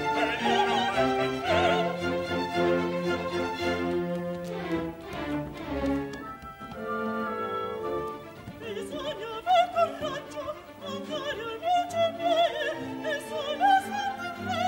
Bisogna aver coraggio, andare a voce mie, e sono sempre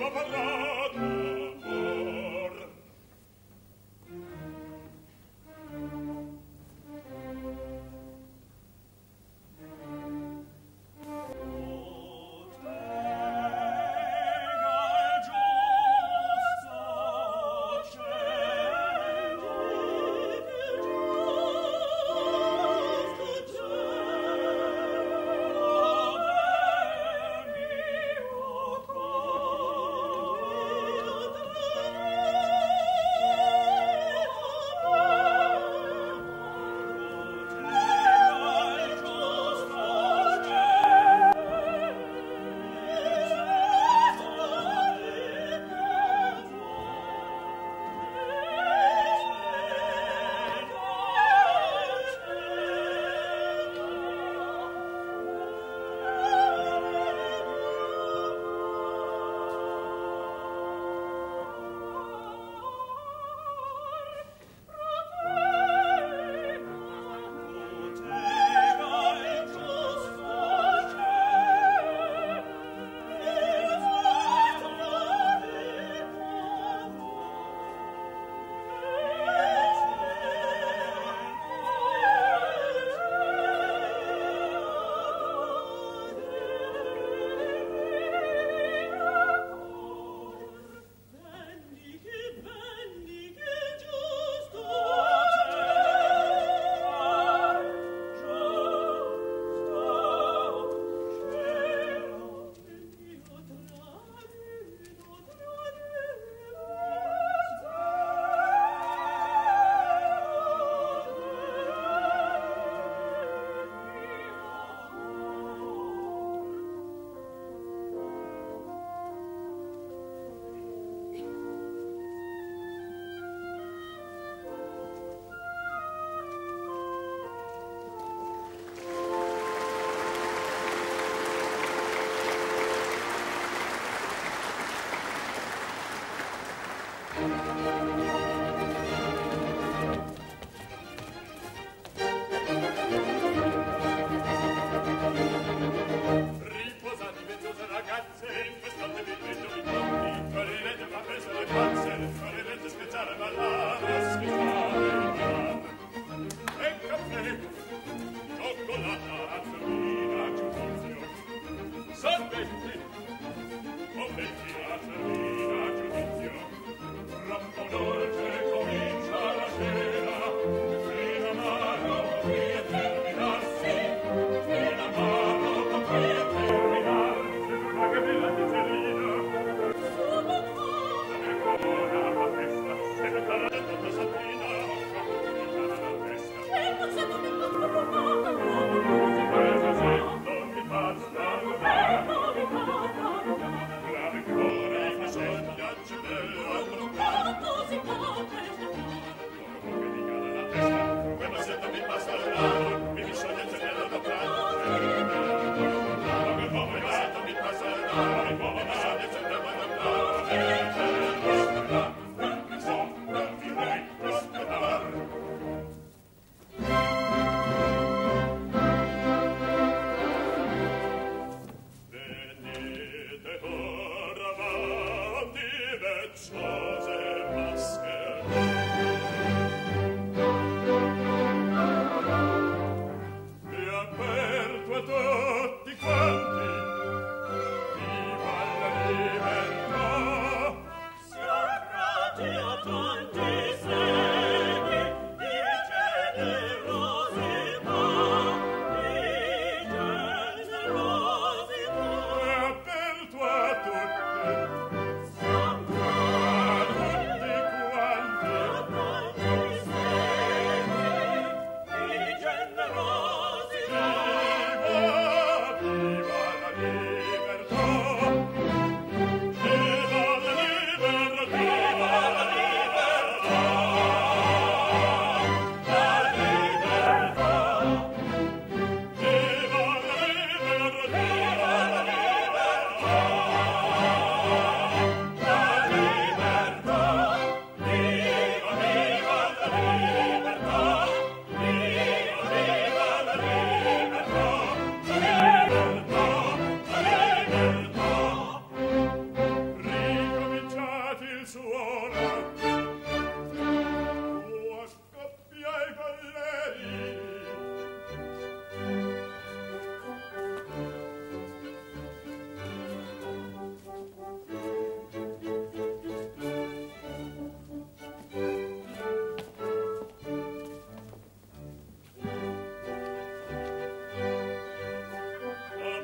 Basta,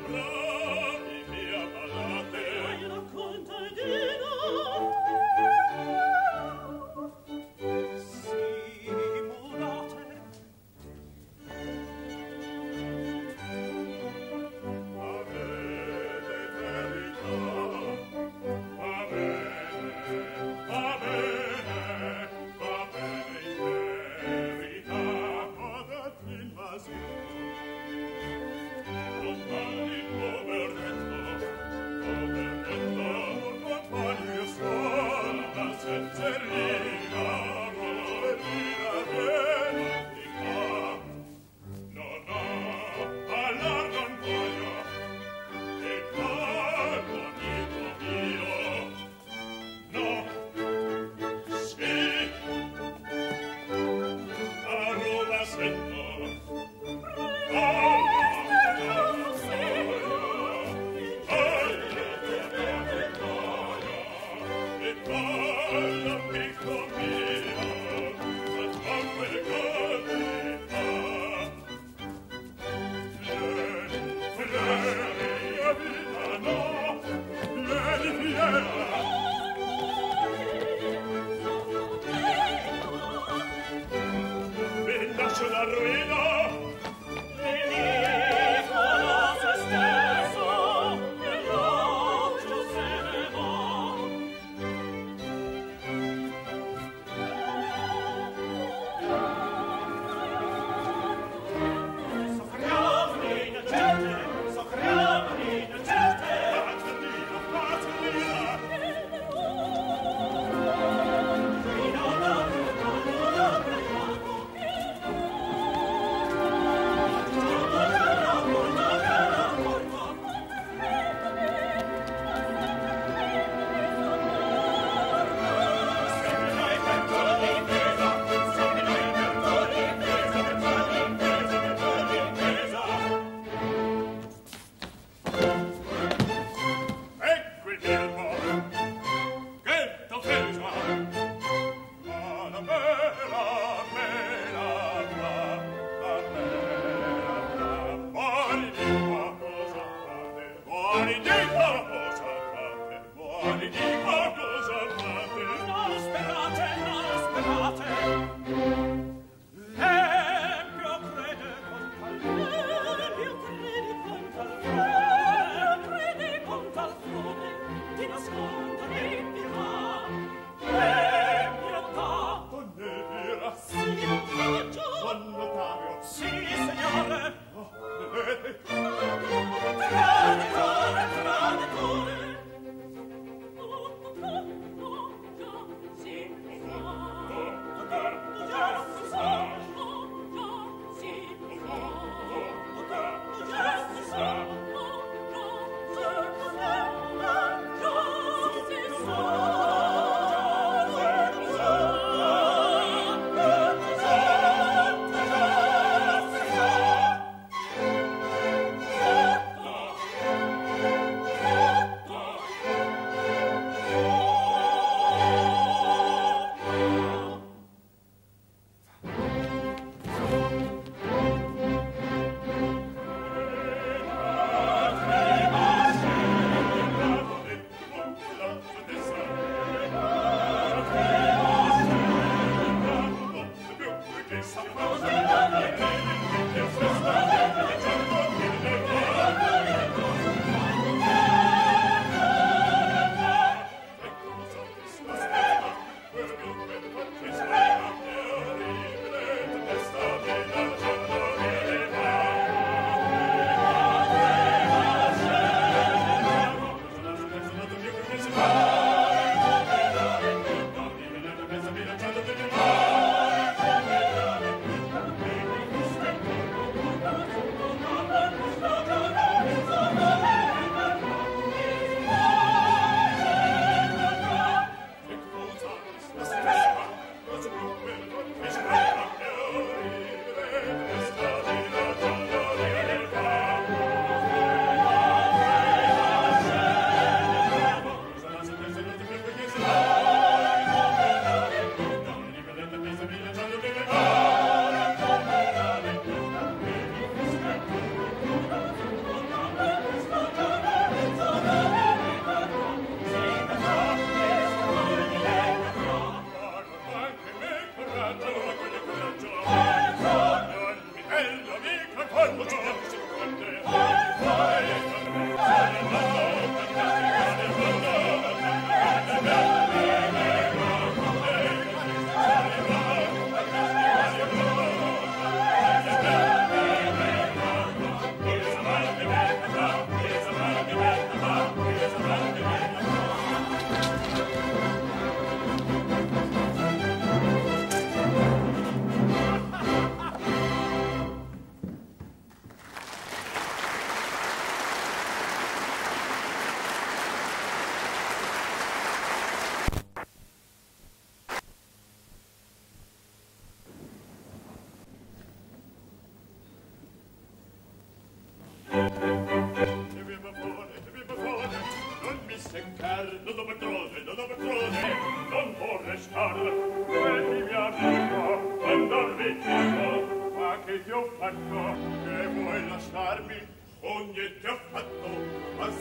Tra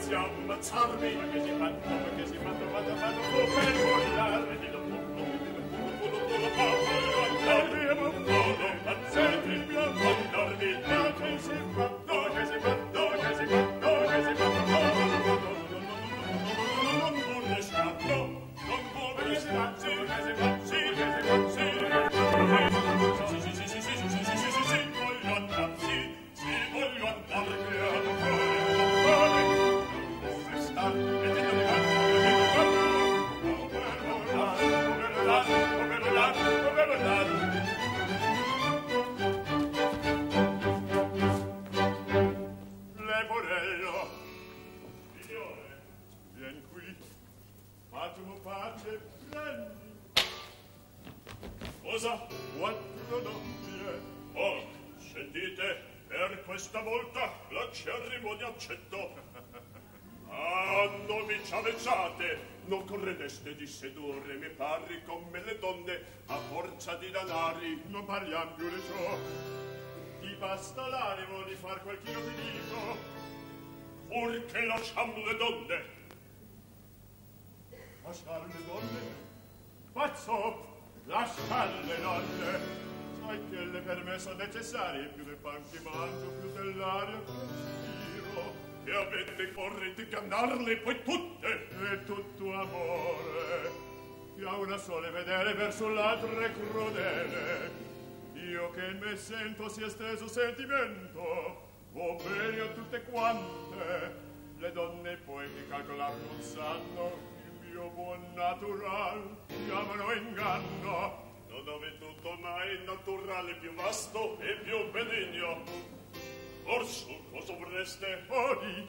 vorresti ammazzarmi? Ma che si fatto, vado per volare di lo pullo, arrivo fuori, pazzerti il mio mandarmi, no che si fa, no che si fa, no che si fa, no che si fa, non vuole scappo, non vuole scappo, sì che si fa, sì che si fa, sì, voglio andare, sì, voglio andare, Leporello, signore, vien qui, fatemi pace, prendi. Cosa? Quattro doppie. Oh, sentite, per questa volta la cerimonia accetto. Ah, non mi ci avvecciate! Non corredeste di sedurre i miei parri come le donne a forza di danari. Non parliamo più di ciò. Ti basta l'animo di far quel che io ti dico. Pur che lasciam le donne. Lasciar le donne? Pazzo! Lasciar le donne! Sai che le per me sono necessarie più del pan che mangio, più dell'aria che respiro. E avete corre di ingannarle poi tutte e tutto amore che a una sola vedere verso l'altra è crudele. Io che in me sento si esteso sentimento va bene a tutte quante le donne poi che calcolar non sanno il mio buon natural chiamano inganno. Non avete tutto mai naturale più vasto e più benigno. Orso, cosa vorreste? Odi!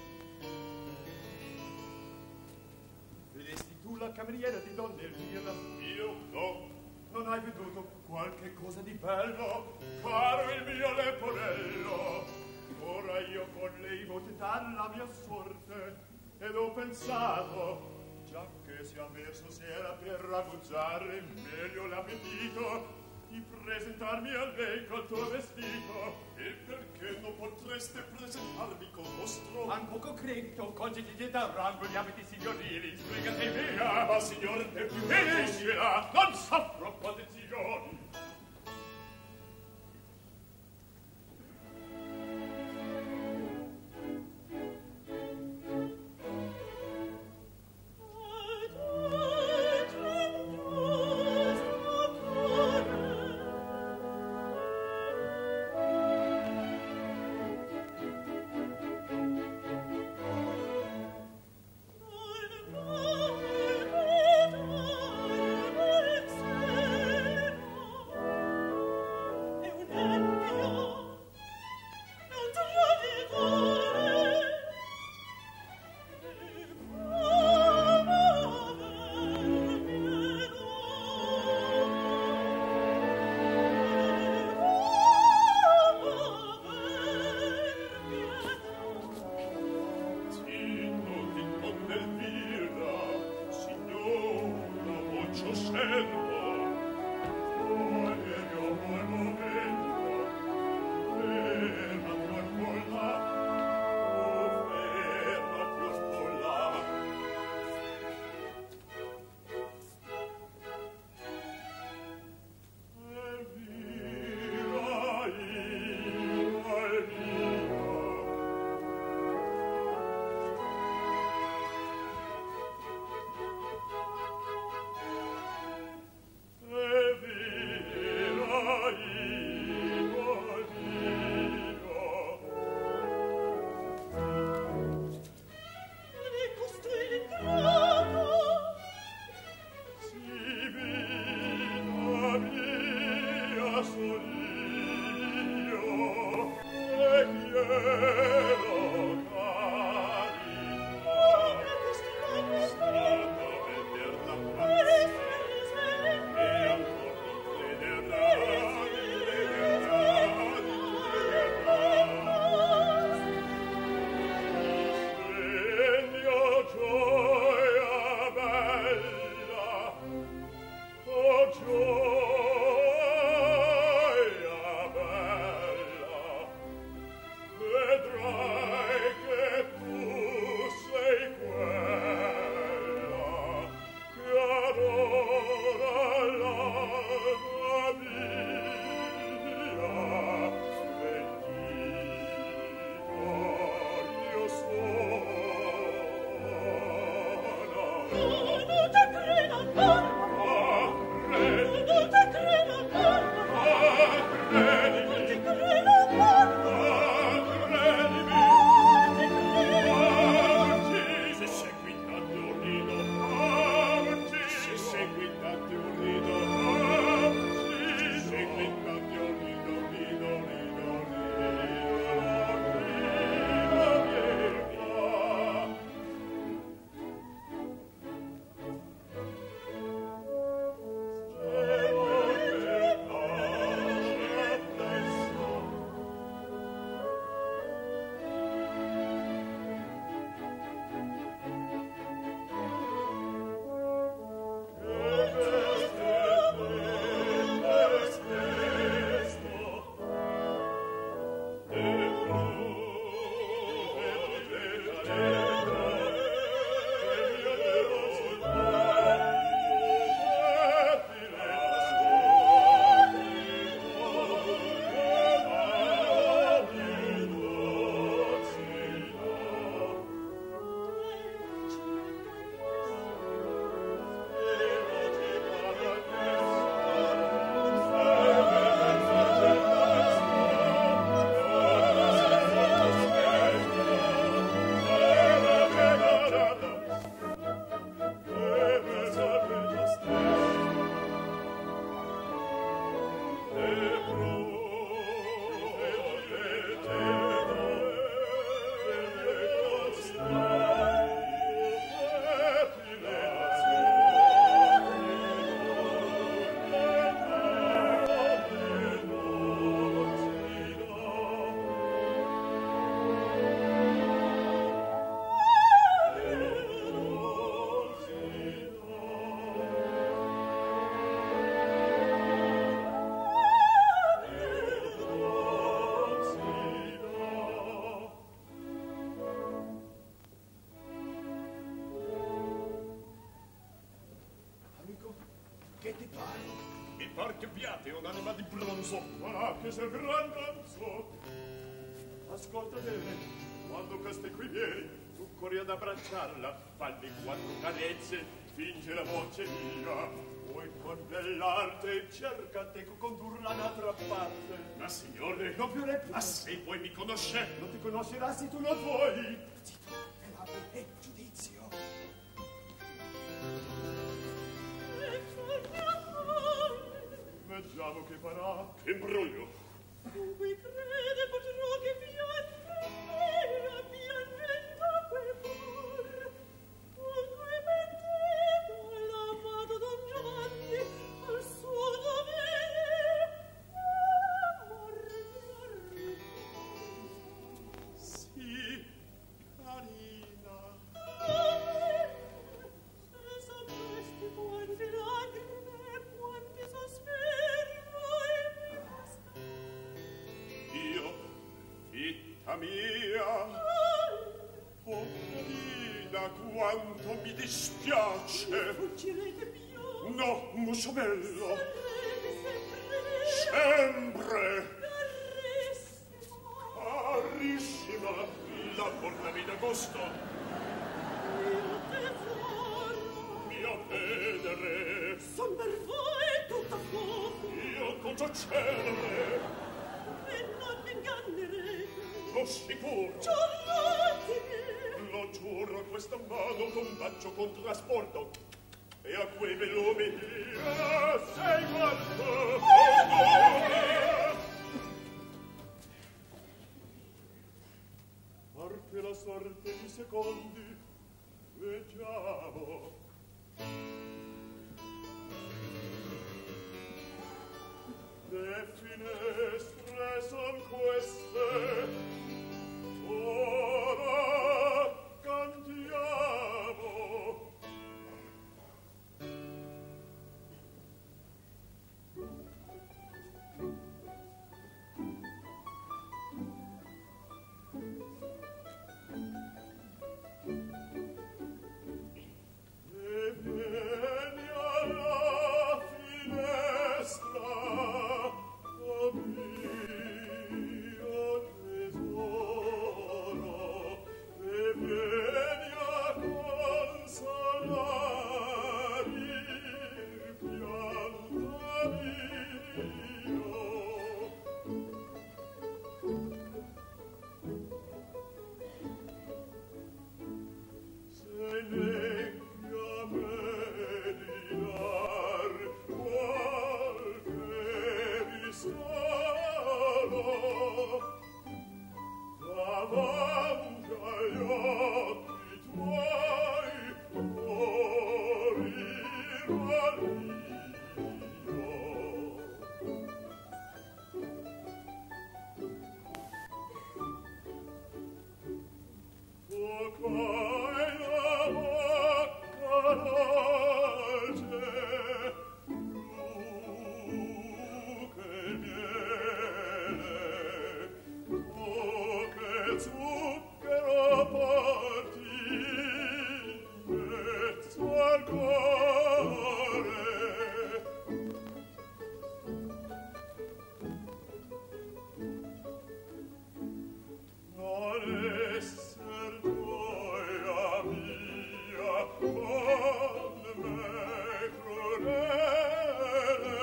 Vedesti tu la cameriera di donna Elvira? Io no. Non hai veduto qualche cosa di bello? Caro il mio Leporello, ora io con lei vo tentar la mia sorte ed ho pensato, già che si ha messo sera per raguzzare meglio l'appetito, di presentarmi a lei col tuo vestito. E perché non potreste presentarmi col vostro? Han poco credito, congedi da rango gli abiti signorili. Sbrigate via! Ma signore, per più finiscila! Non soffro posizioni! Porche piate, un'anima di bronzo. Ma che sei gran bronzo. Ascolta bene, quando queste qui vieni, tu corri ad abbracciarla, falli 4 carezze, finge la voce mia, poi con bell'arte cerca teco condurla un'altra parte. Ma signore, Non più repliche. ma se voi mi conosce, Non ti conoscerà se tu non vuoi. Zitto, e l'apre e giudizio. Vediamo che farà. che imbroglio. Cui crede potrò che via piangendo quel cuore, dunque penteto l'amato Don Giovanni al suo dovere amor. Sì, carina. Se sapesti quanti lacrime, quanti sospiri voi mi basta. Io, fitta mia, oh carina, quanto mi dispiace. Fuggirete mio, No, musciamello, sarete sempre sempre. carissimo. Carissima, la portami da gusto. Mio tesoro, Mio venere, son per voi tutta fuoco, io conto celere. e non mi ingannerete. Lo sicuro, Giuratemi, lo giuro, questa mano combacio con trasporto. E a quei velumi sei morto. Parte la sorte di secondi, vediamo. Le finestre son queste, ora cantiamo. E vieni alla finestra, oh mio tesoro, e vieni a consolare il pianto mio. Se neanche a medinar qualche ristoro, davanti agli occhi tuoi morirò io. Toccai la bocca dolce, tu che miele, tu che zucchero porti in mezzo al cuore. Non esser gioia mia con me crudele,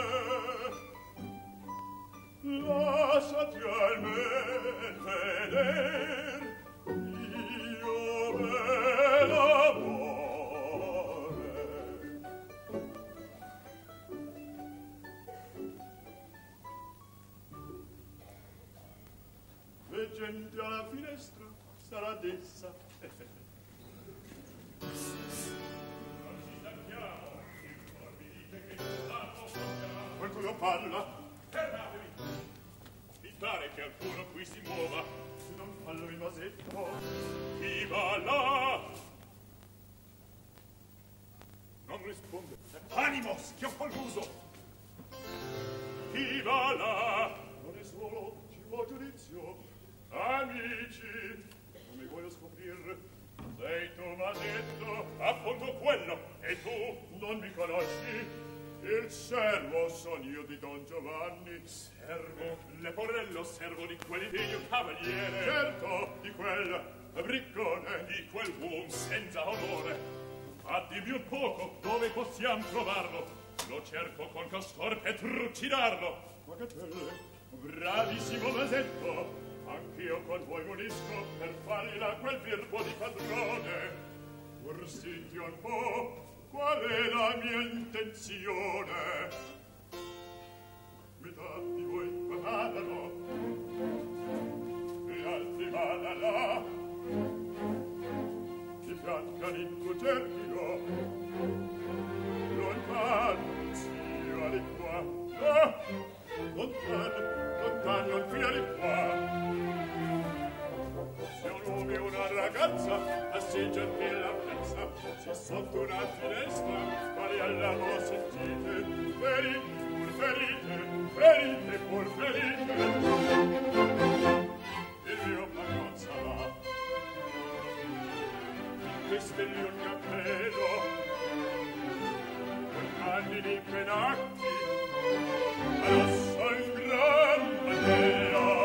lasciati almen veder io bel amore. Veggente alla finestra sarà d'essa. Qualcuno parla? Fermatevi! Mi pare che alcuno qui si muova. Se non fallo il vasetto. Chi va là? Non risponde. Animo, schioppo il muso! Chi va là? Non è solo, ci vuol giudizio. Amici, non mi voglio scoprire. Sei tu, m'ha detto, appunto quello. E tu? Non mi conosci? Il servo son io di Don Giovanni. Servo? Leporello, servo di quell'idegno cavaliere. Certo, di quel briccone. Di quel uom senza onore. Ma dimmi un poco, dove possiamo trovarlo? Lo cerco con costor per trucidarlo. Ma che belle, bravissimo vasetto. Anch'io con voi munisco per fargli la quel virtuo di padrone. Pur senti un po', qual è la mia intenzione? Metà di voi vadano, e altri vada là. Ti fiancano in tuo cerchio, lontano, zio, di qua. No, lontano, non fia di qua. Se un uomo e una ragazza passeggian per la piazza, se sotto una finestra pari alla voce sentite, ferite, pur ferite. Il mio pagliozza va, in queste un cappello, con anni di penacchi, adesso il gran mantello.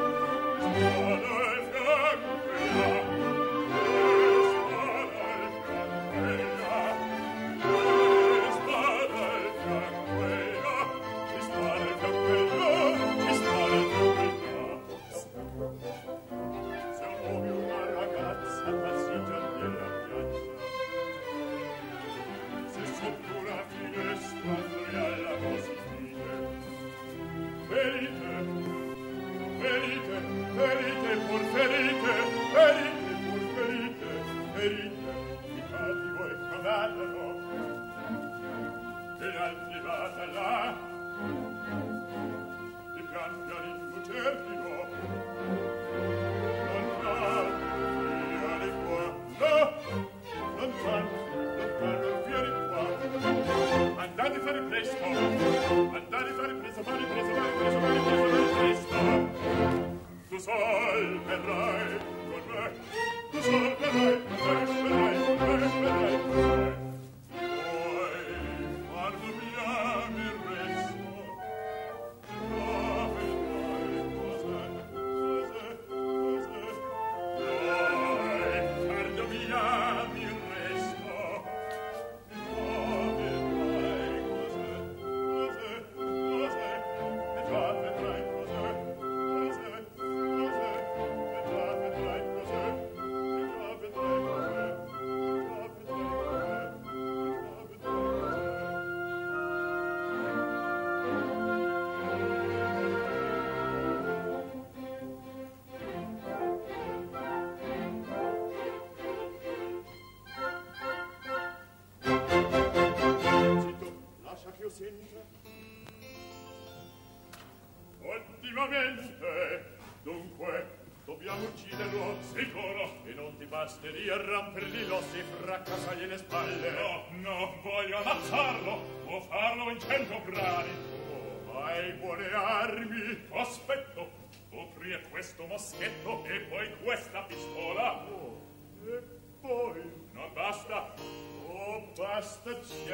Basteria rampergli l'ossi, fracassagli le spalle. No, voglio ammazzarlo, può farlo in 100 gradi. Oh, hai buone armi. Aspetto, offri questo moschetto e poi questa pistola. Oh, e poi? Non basta? Oh, basta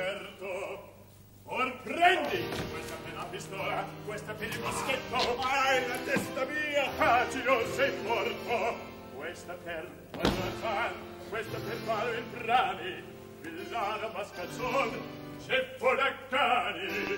certo. Or prendi questa per la pistola, questa per il moschetto. Ai, la testa mia! Agio, sei morto! Questa per Guadalcan, questa per Valentbrani, Villano Mascalzon, Ceffo da cani.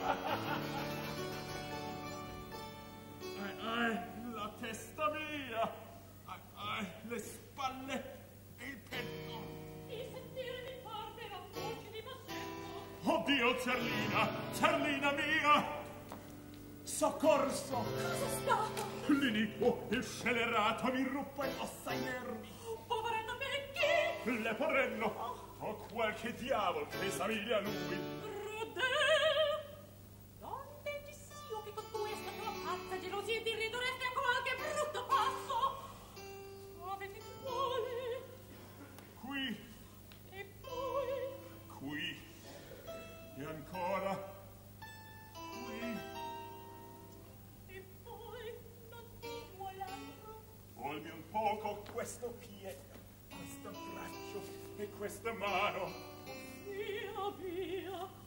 La testa mia! Le spalle e il petto! Il sentire mi parte la voce di Massetto. Oddio, Zerlina mia! Soccorso! Cosa è stato? L'iniquo, il scellerato mi ruppe l'ossa ai nervi. Poverello me, chi? Leporello, o qualche diavolo che s'amiglia a lui. Crudel! Donde ci sia che con questa tua pazza gelosia ti ridurresti a qualche brutto passo? Avete vuole? Qui. E poi? Qui. E ancora. Qui. Volmi un poco questo piede, questo braccio e questa mano. Via, via,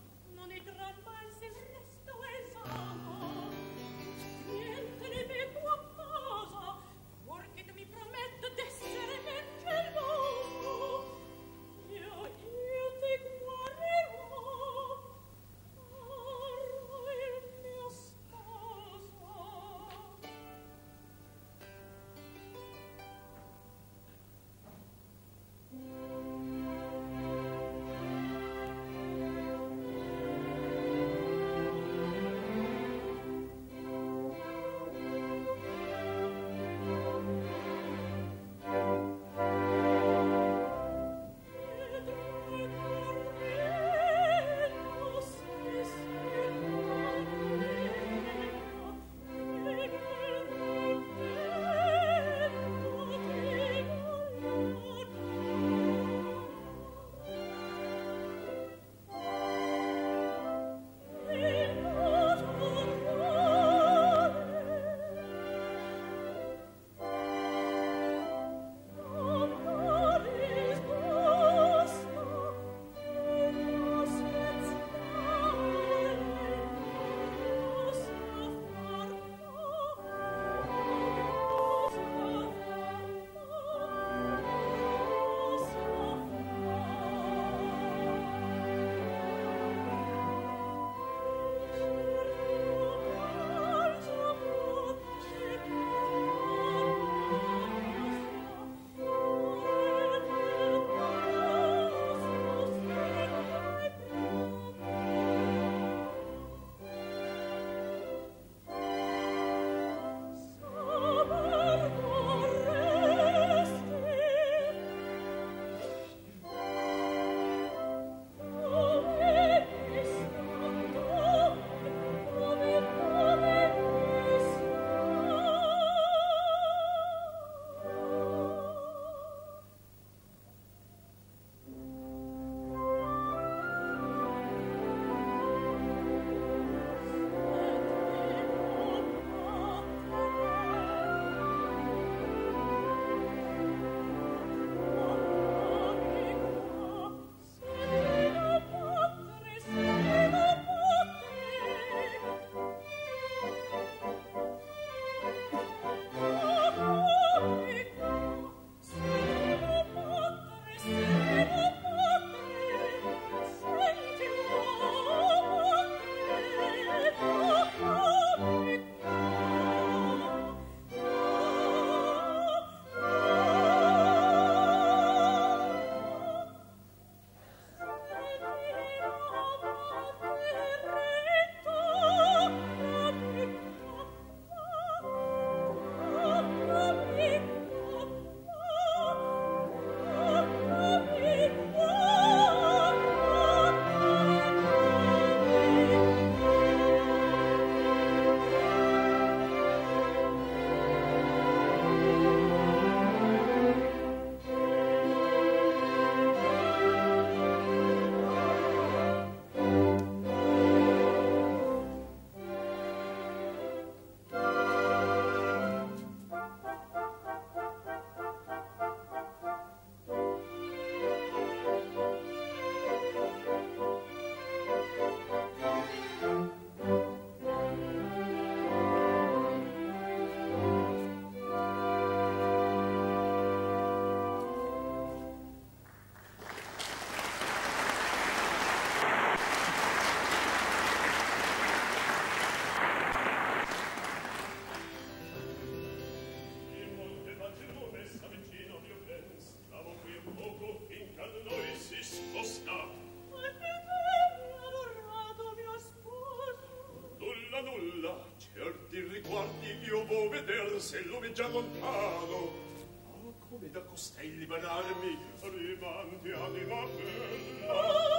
se lo vedo già lontano. Oh, come da costei liberarmi, rimanti anima bella.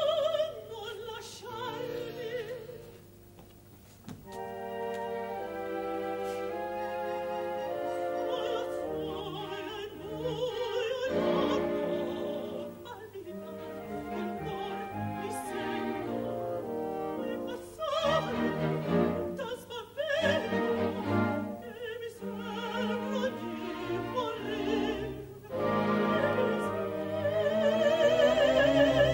Oh, non lasciarmi. Thank you.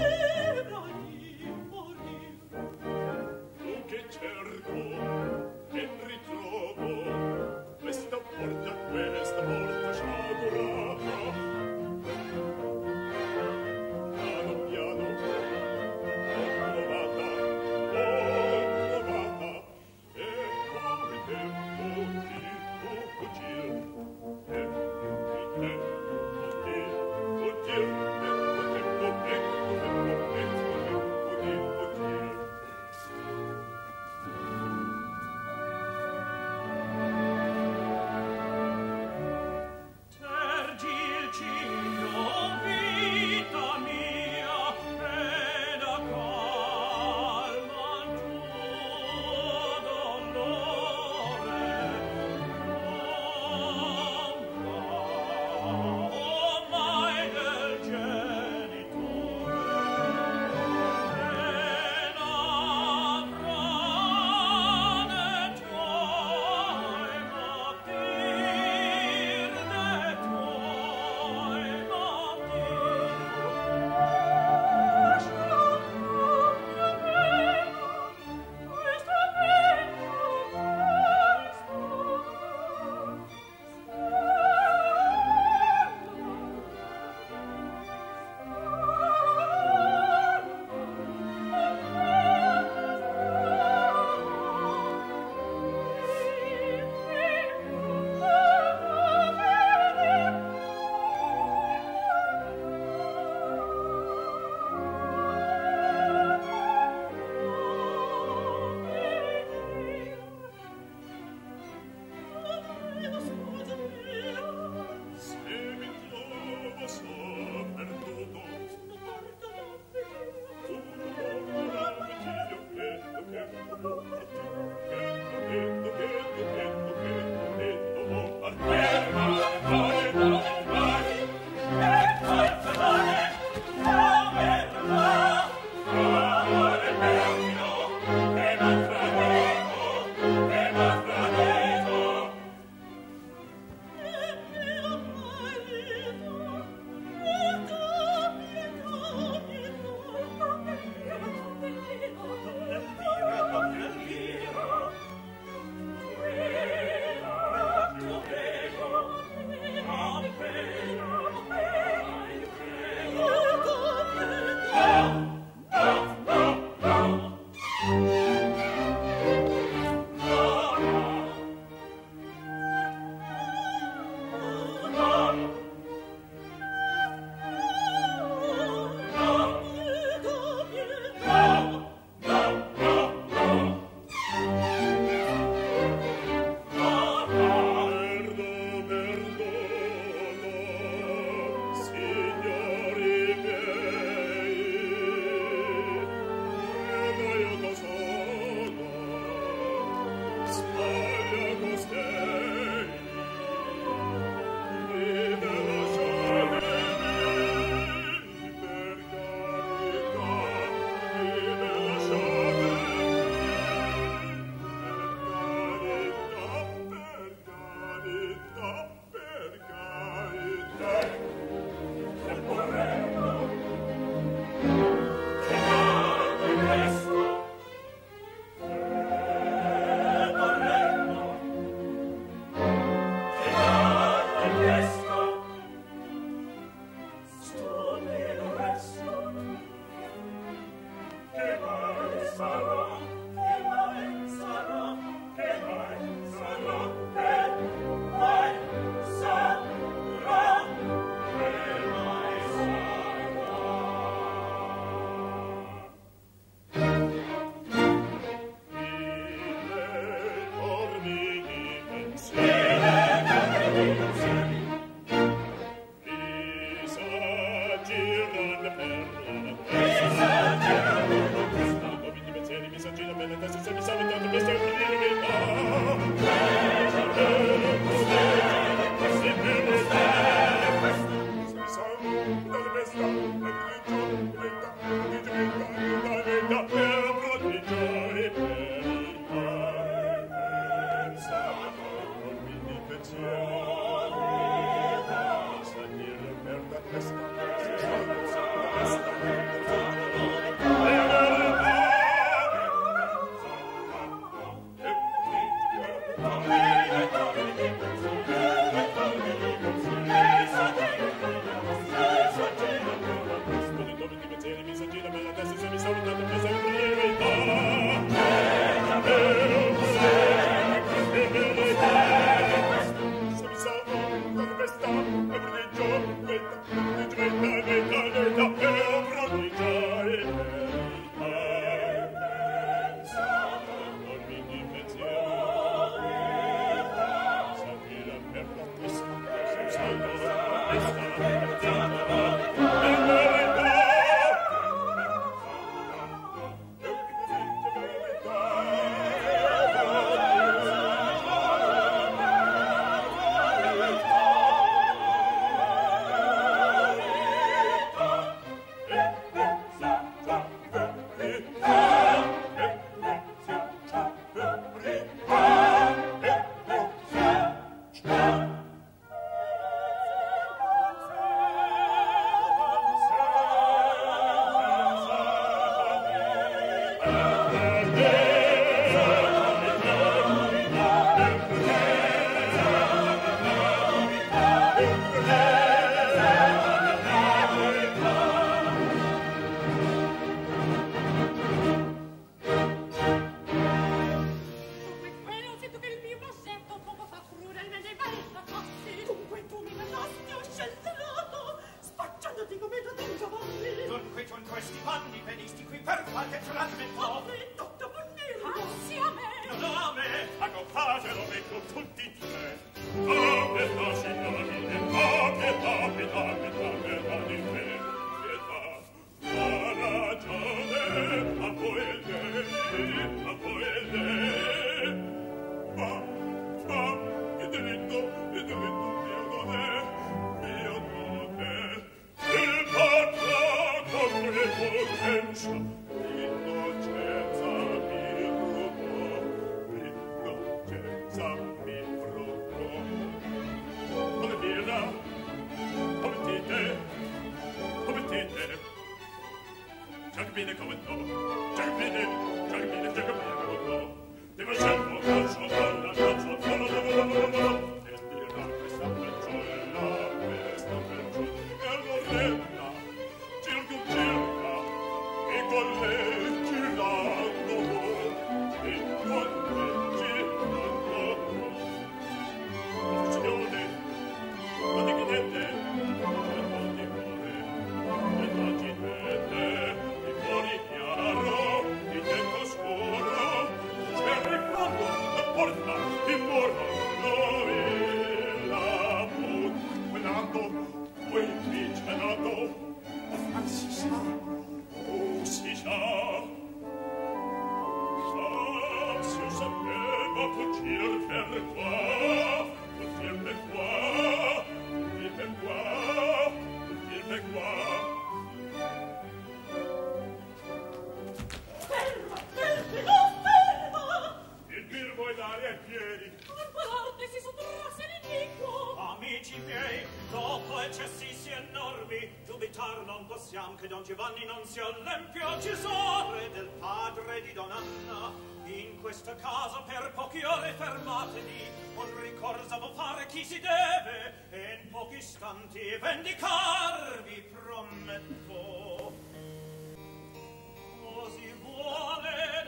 Vendicarvi prometto. Così vuole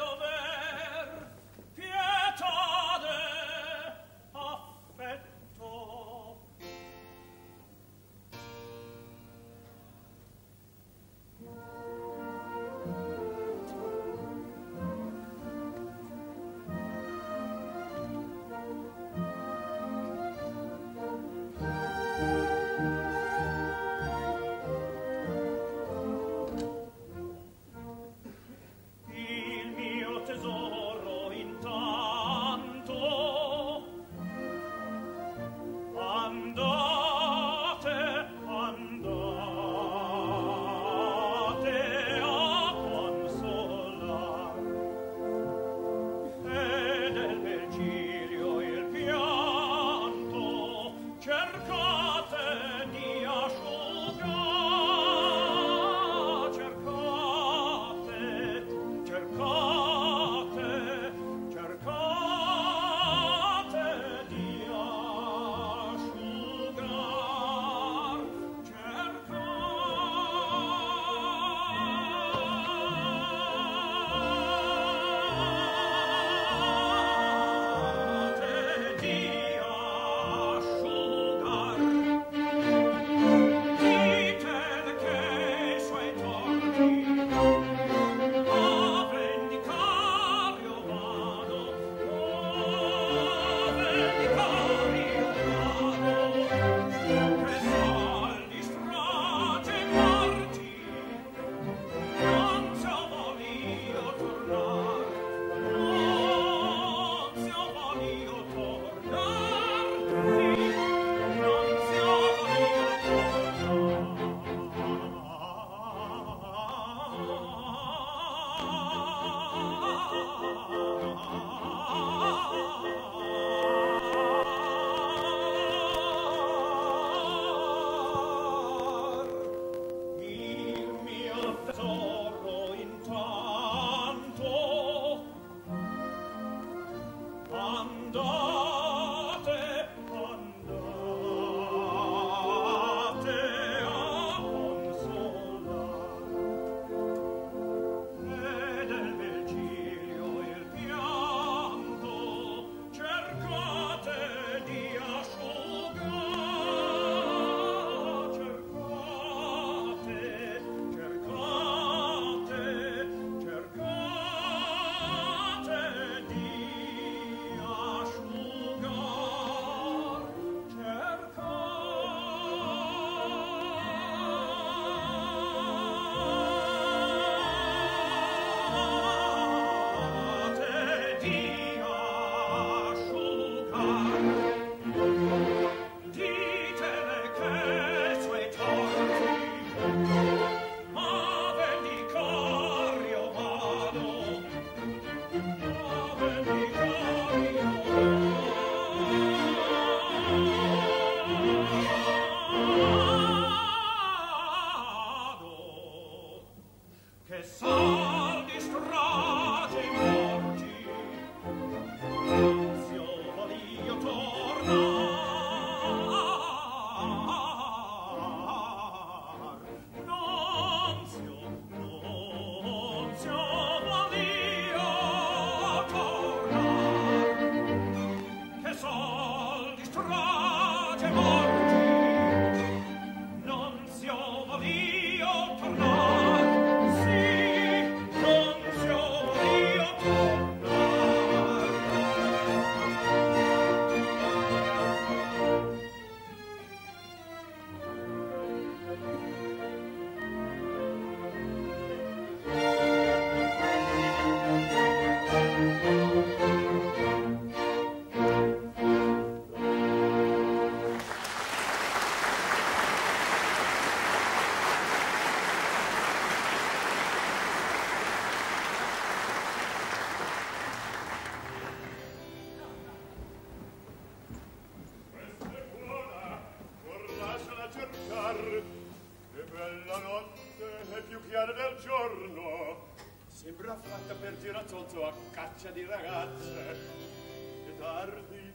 Sembra fatta per giratozzo a caccia di ragazze. Che tardi.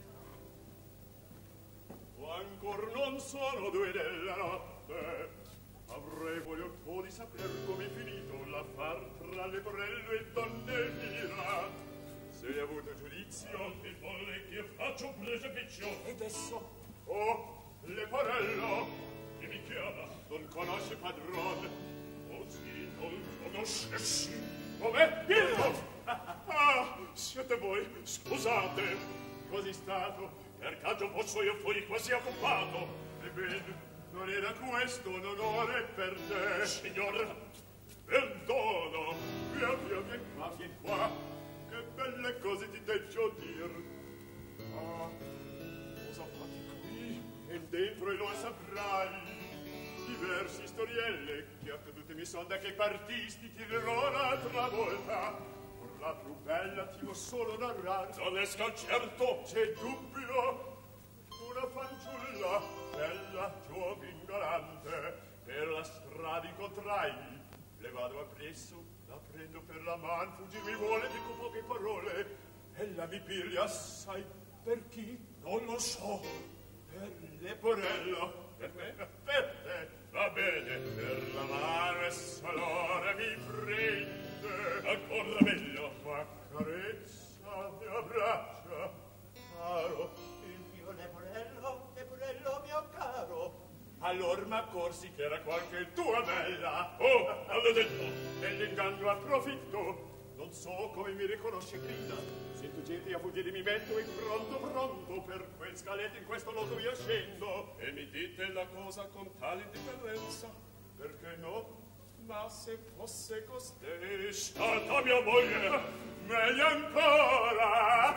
O ancor non sono 2 della notte. Avrei voluto di saper come è finito l'affar tra Leporello e Donna Elvira. Se hai avuto giudizio, che volle che faccio un precipizio. ed esso, oh, Leporello, Chi mi chiama? non conosce padron. Così non conoscessi. Com'è? Dillo! Ah, siete voi, scusate. Così stato, Per caso posso io fuori quasi occupato? ebbene, non era questo un onore per te. Signor, perdono. Via, vieni qua. Che belle cose ti deggio dir. Ah, cosa fatti qui? E dentro e lo saprai. Diversi storielle che accadute mi son da che partisti ti dirò un'altra volta. Or la più bella ti vo solo narrar. Non è sconcerto. C'è dubbio? Una fanciulla, bella, giovin, galante, per la strada incontrai. Le vado appresso, la prendo per la man, fuggir mi vuole, dico poche parole. Ella mi piglia assai. Per chi? Non lo so. Per Leporello. Per me? Per te. Va bene. Per la mano e salore mi prende. Ancora meglio. M'accarezza, mi abbraccia. Caro, Il mio Leporello mio caro. allor m'accorsi che era qualche tua bella. Oh, avevo detto. Dell'inganno approfitto. Non so come mi riconosce grida. Sento gente a fuggire mi metto e pronto per quel scaletto in questo loco io scendo. E mi dite la cosa con tale indifferenza. Perché no? Ma se fosse costei Stata mia moglie. meglio ancora.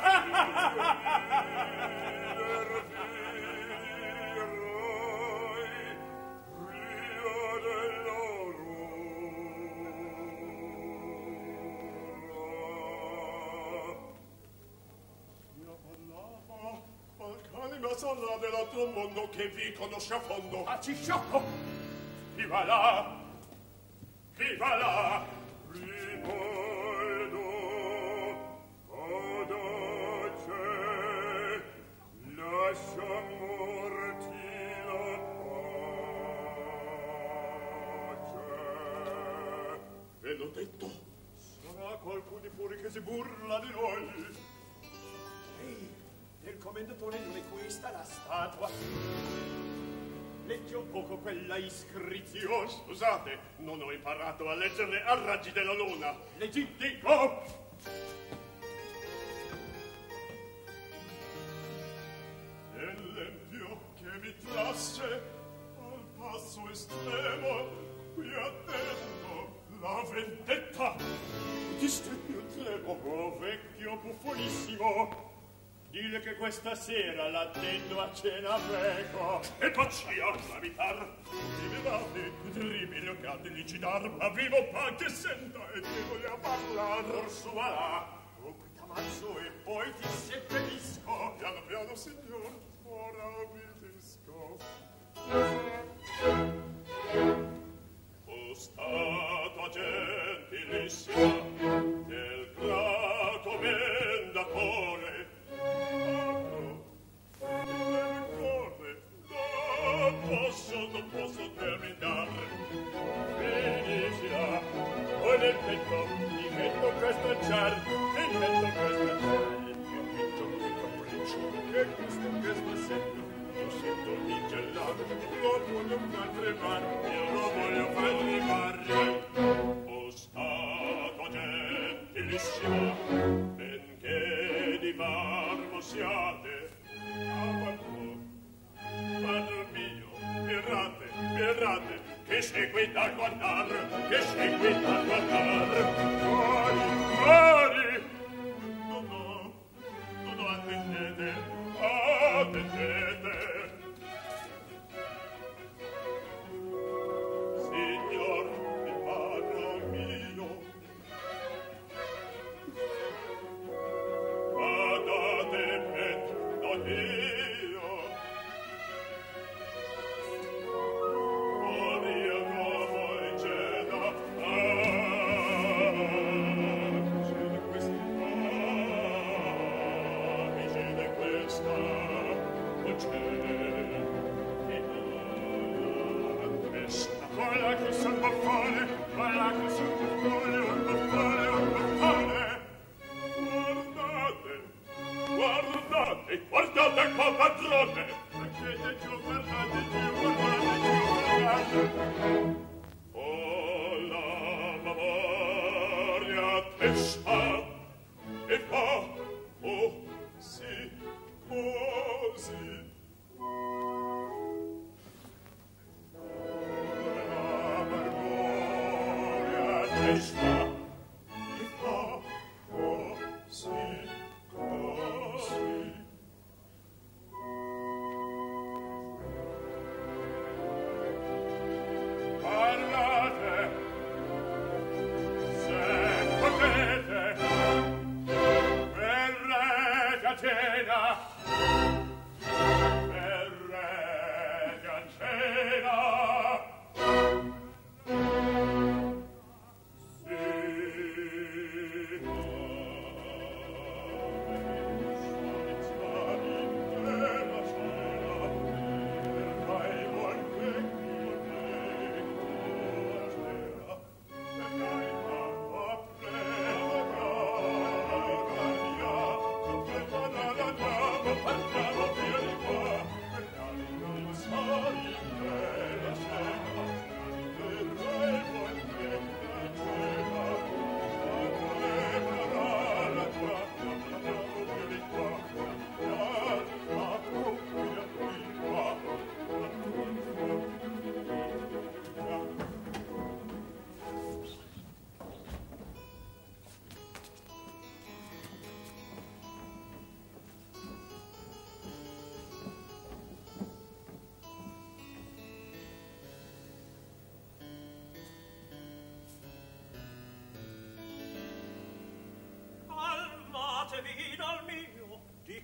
sarà dell'altro mondo che vi conosce a fondo. Ah, ci sciocco! Chi va là? Chi va là? Ripoldo, audace, lascia morti la pace. Ve l'ho detto, sarà qualcuno di fuori che si burla di noi. Ehi, del commendatore non è questa la statua. Leggi un poco quella iscrizione. Scusate, non ho imparato a leggere a raggi della luna. Leggi. Dico! Nell'empio che mi trasse al passo estremo, qui attendo la vendetta. Ti stegno tremo, Oh, vecchio buffonissimo, dille che questa sera l'attendo a cena greco. e pacia, clavitar. Liberati, terribili occati licidar, ma vivo pa che senta e ti voglia parlar. Orso va là, oh, qui t'ammazzo e poi ti seppellisco. Piano piano, signor, ora obbedisco. O statua gentilissima del grato commendatore, apro il cuore, non posso terminare. Finiscila, poi nel petto, mi metto questo jar, mi metto questo jar. Che questo spassetto, io sento di gelato, lo voglio far tremare, io lo voglio far tremare. O statua gentilissima, benché di marmo siate, avanti, padre mio, mirate, che seguite a guardar, Fuori! No, attendete. Signor, il padre mio, guardate met non io. Io voi cena, quella che son buffone, un buffone. Guardate qua, padrone. Guardate giù. Oh, la memoria testa e fa così. Parlate, se potete, verrete a cena. Sì.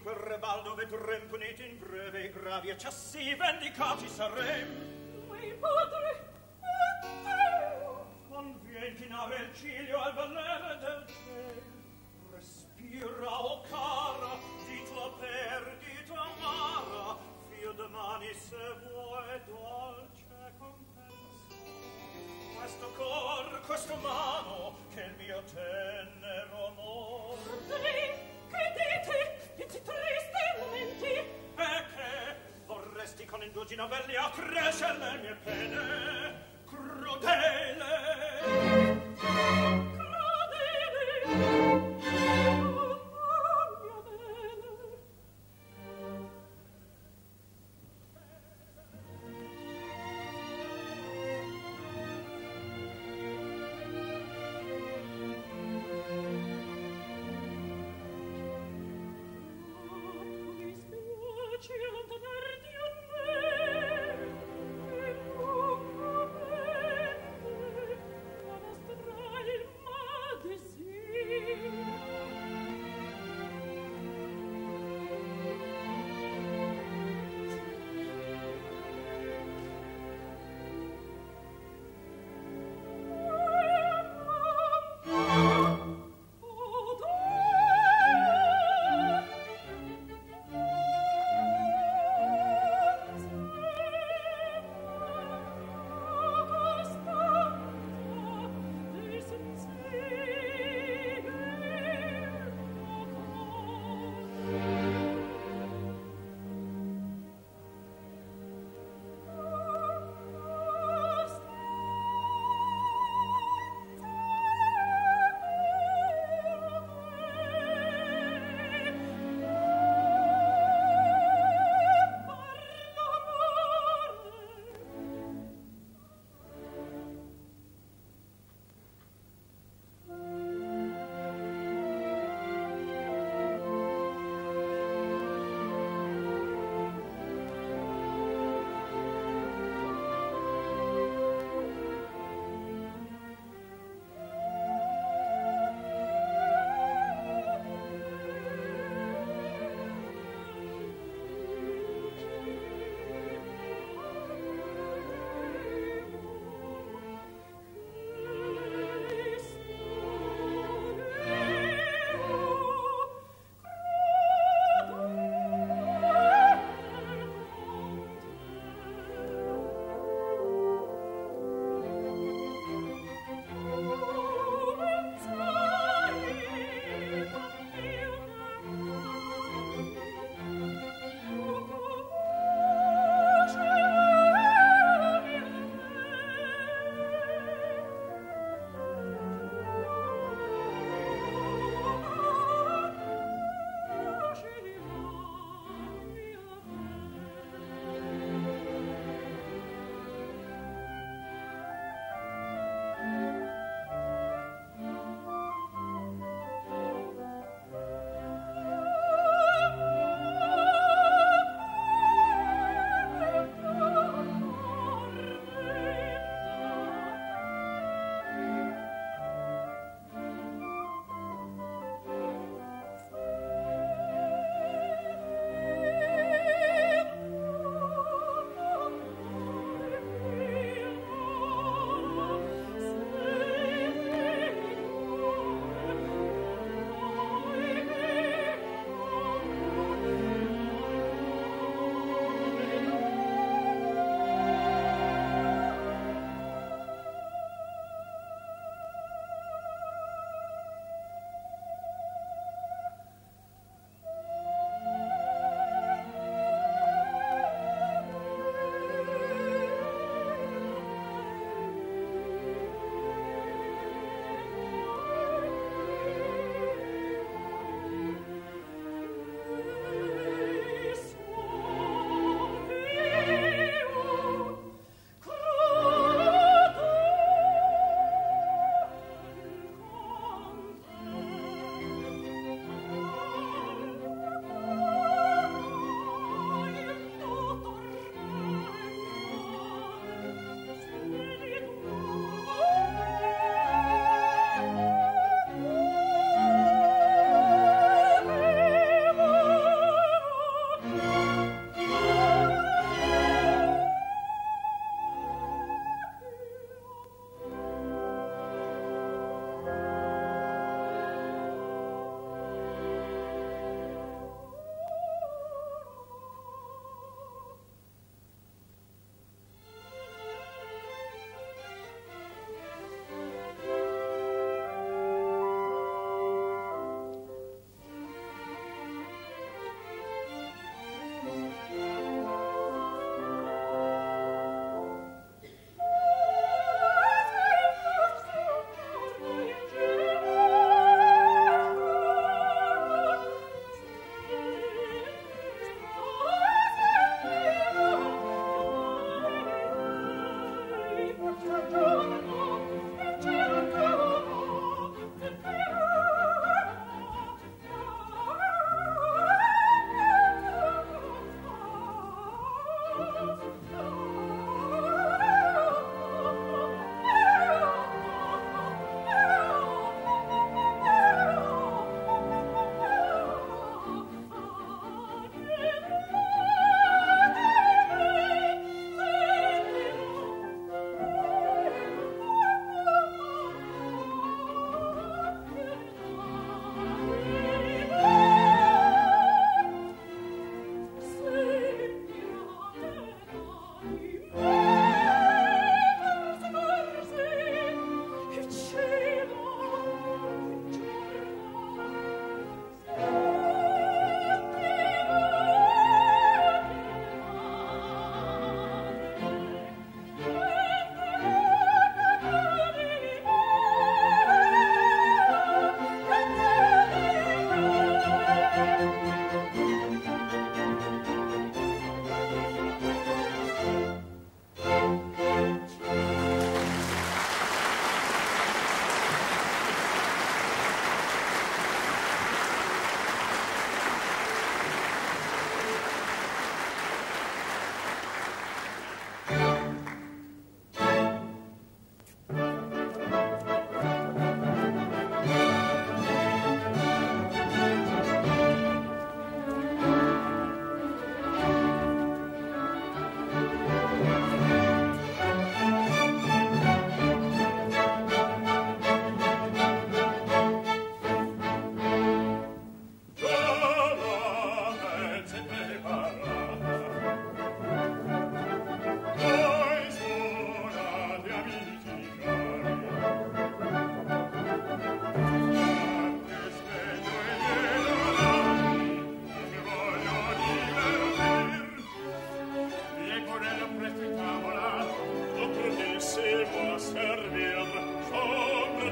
quel rebal dove trempuniti in breve i gravi e ciassi vendicati sarem. Ma il padre, Matteo! Convien chinare il ciglio al valere del cielo. Respira, o cara, di tua perdita amara, fio domani se vuoi dolce compenso. Questo cor, questo mano, che il mio tenero amor. Che dite? Dici triste momenti? E che vorresti con indugina belli accrescer le mie pene crudele. Crudele! Oh, mia bene! Mi spiace allontanarti a me, e lungamente,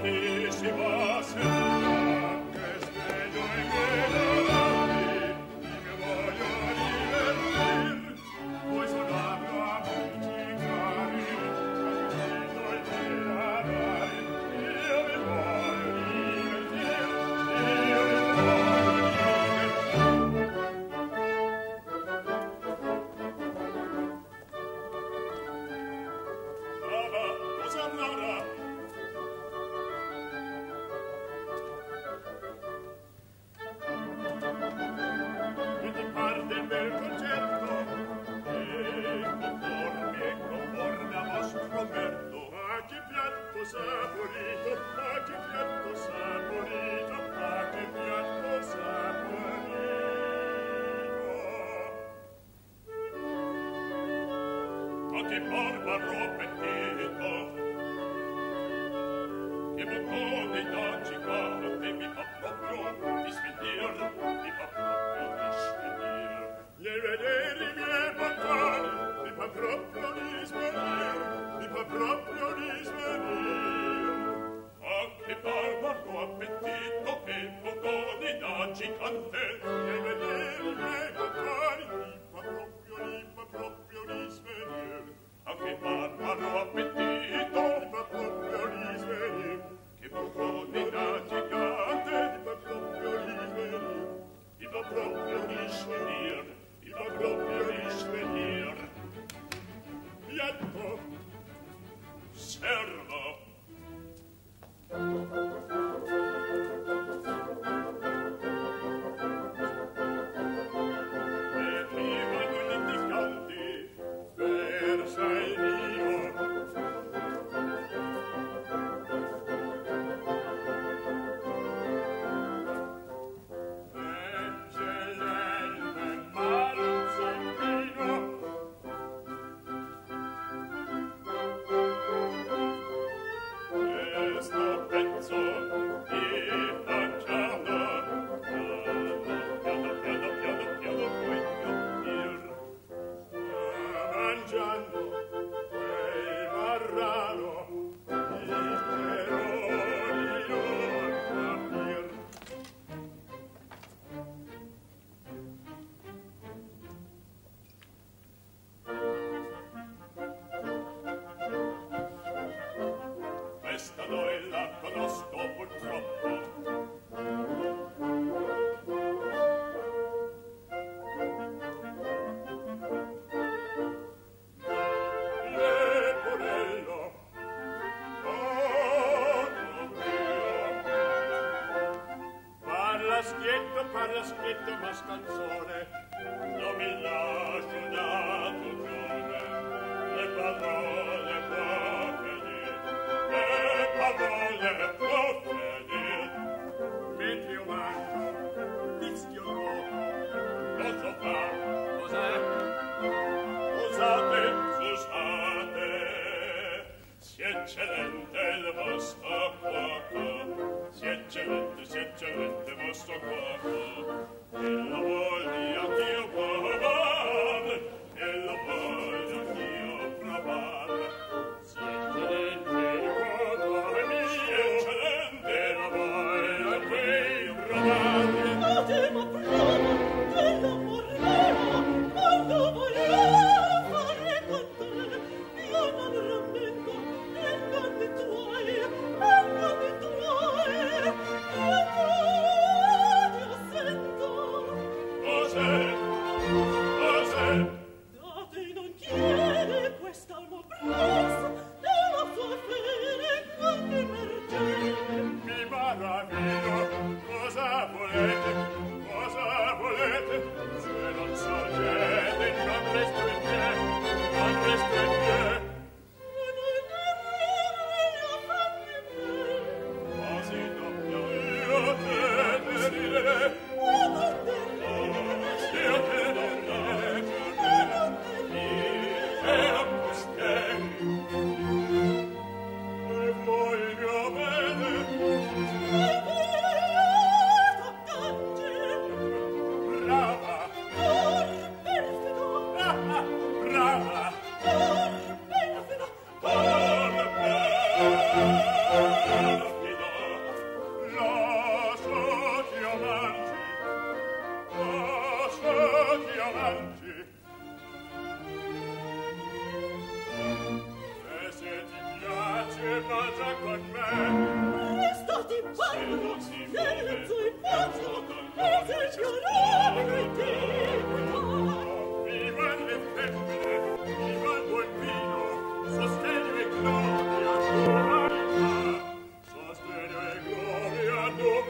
Provar, si eccellente,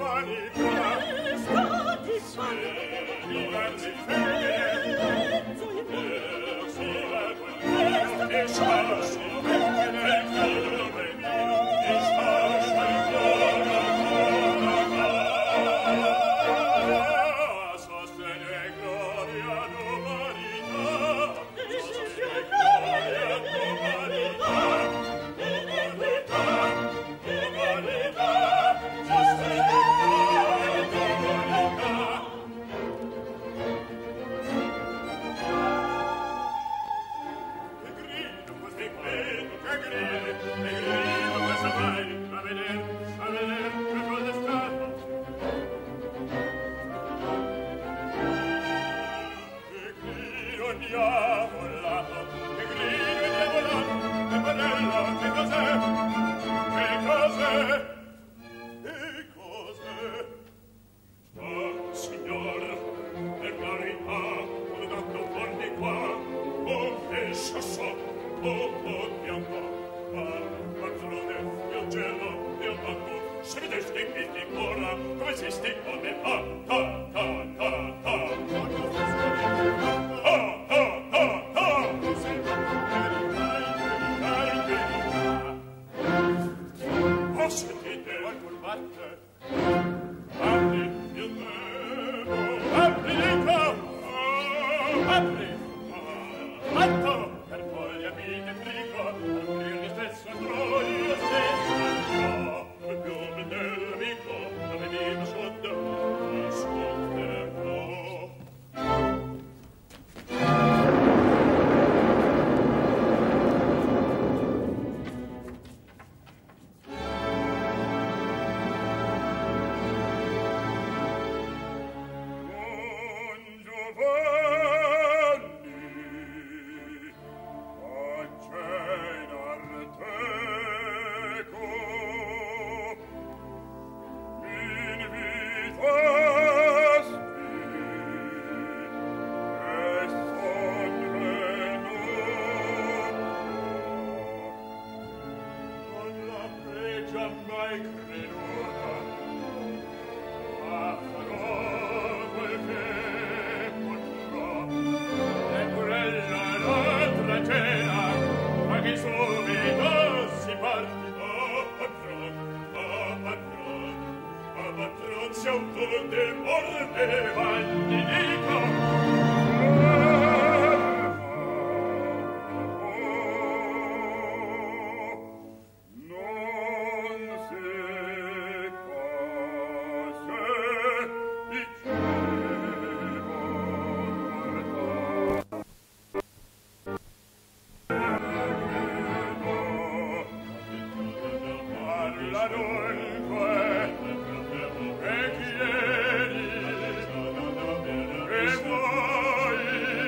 E voi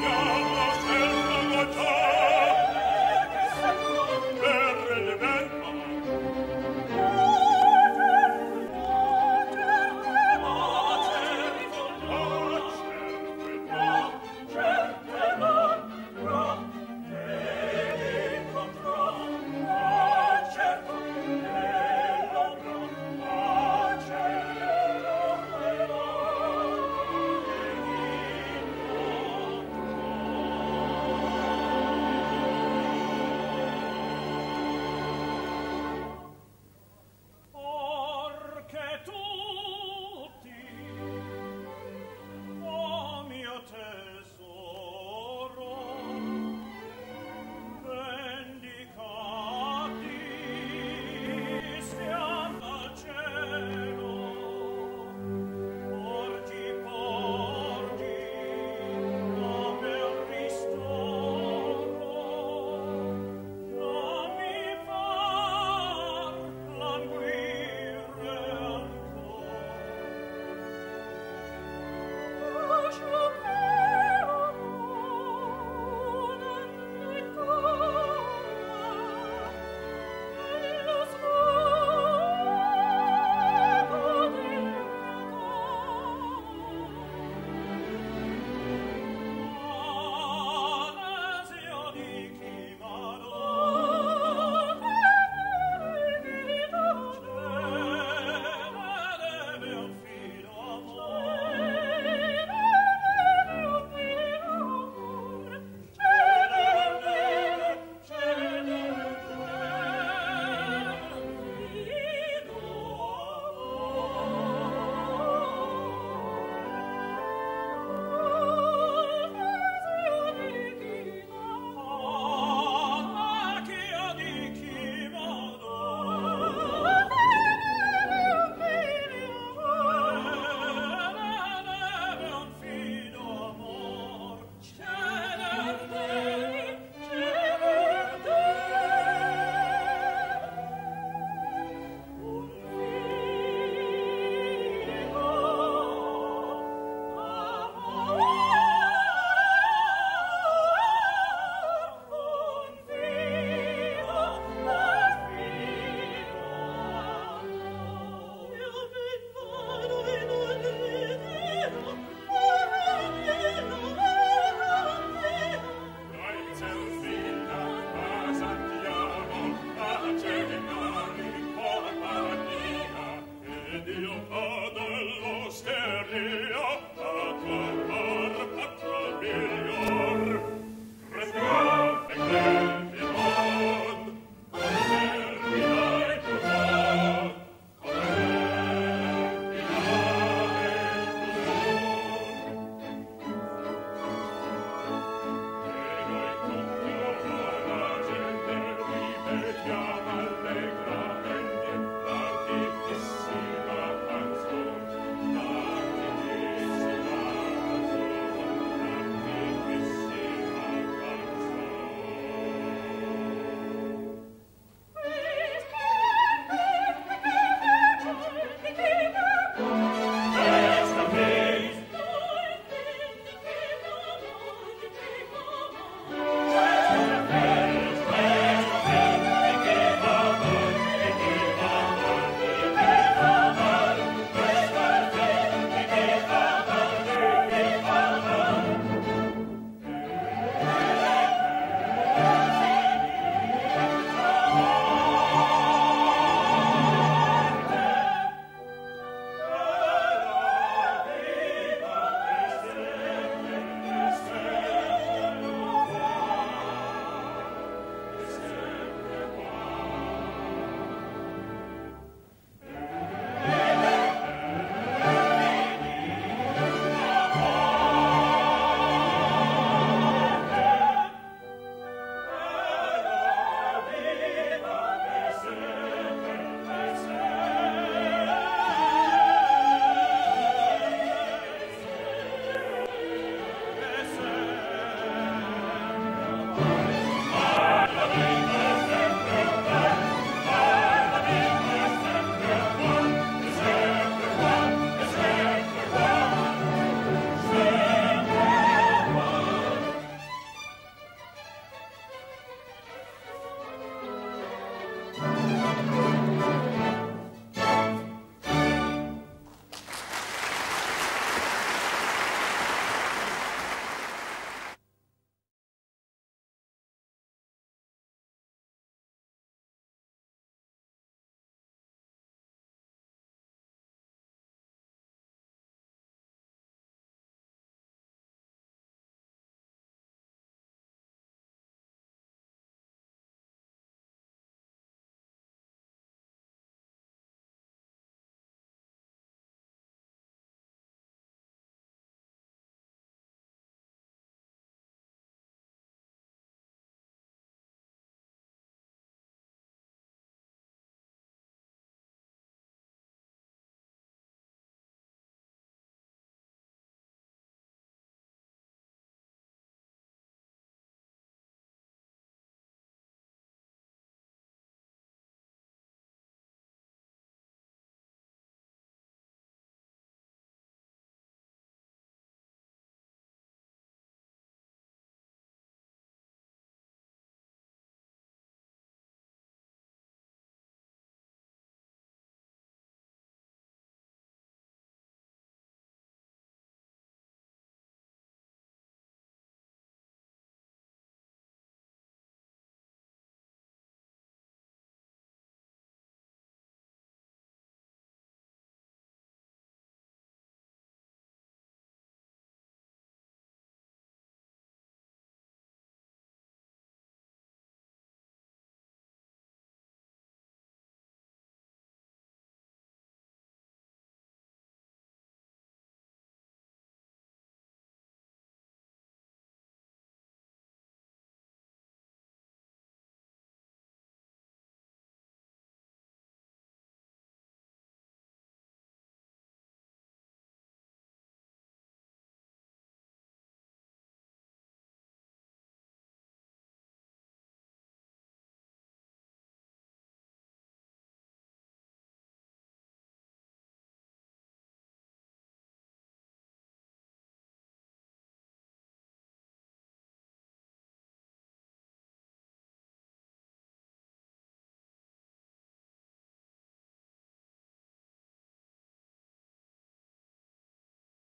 mia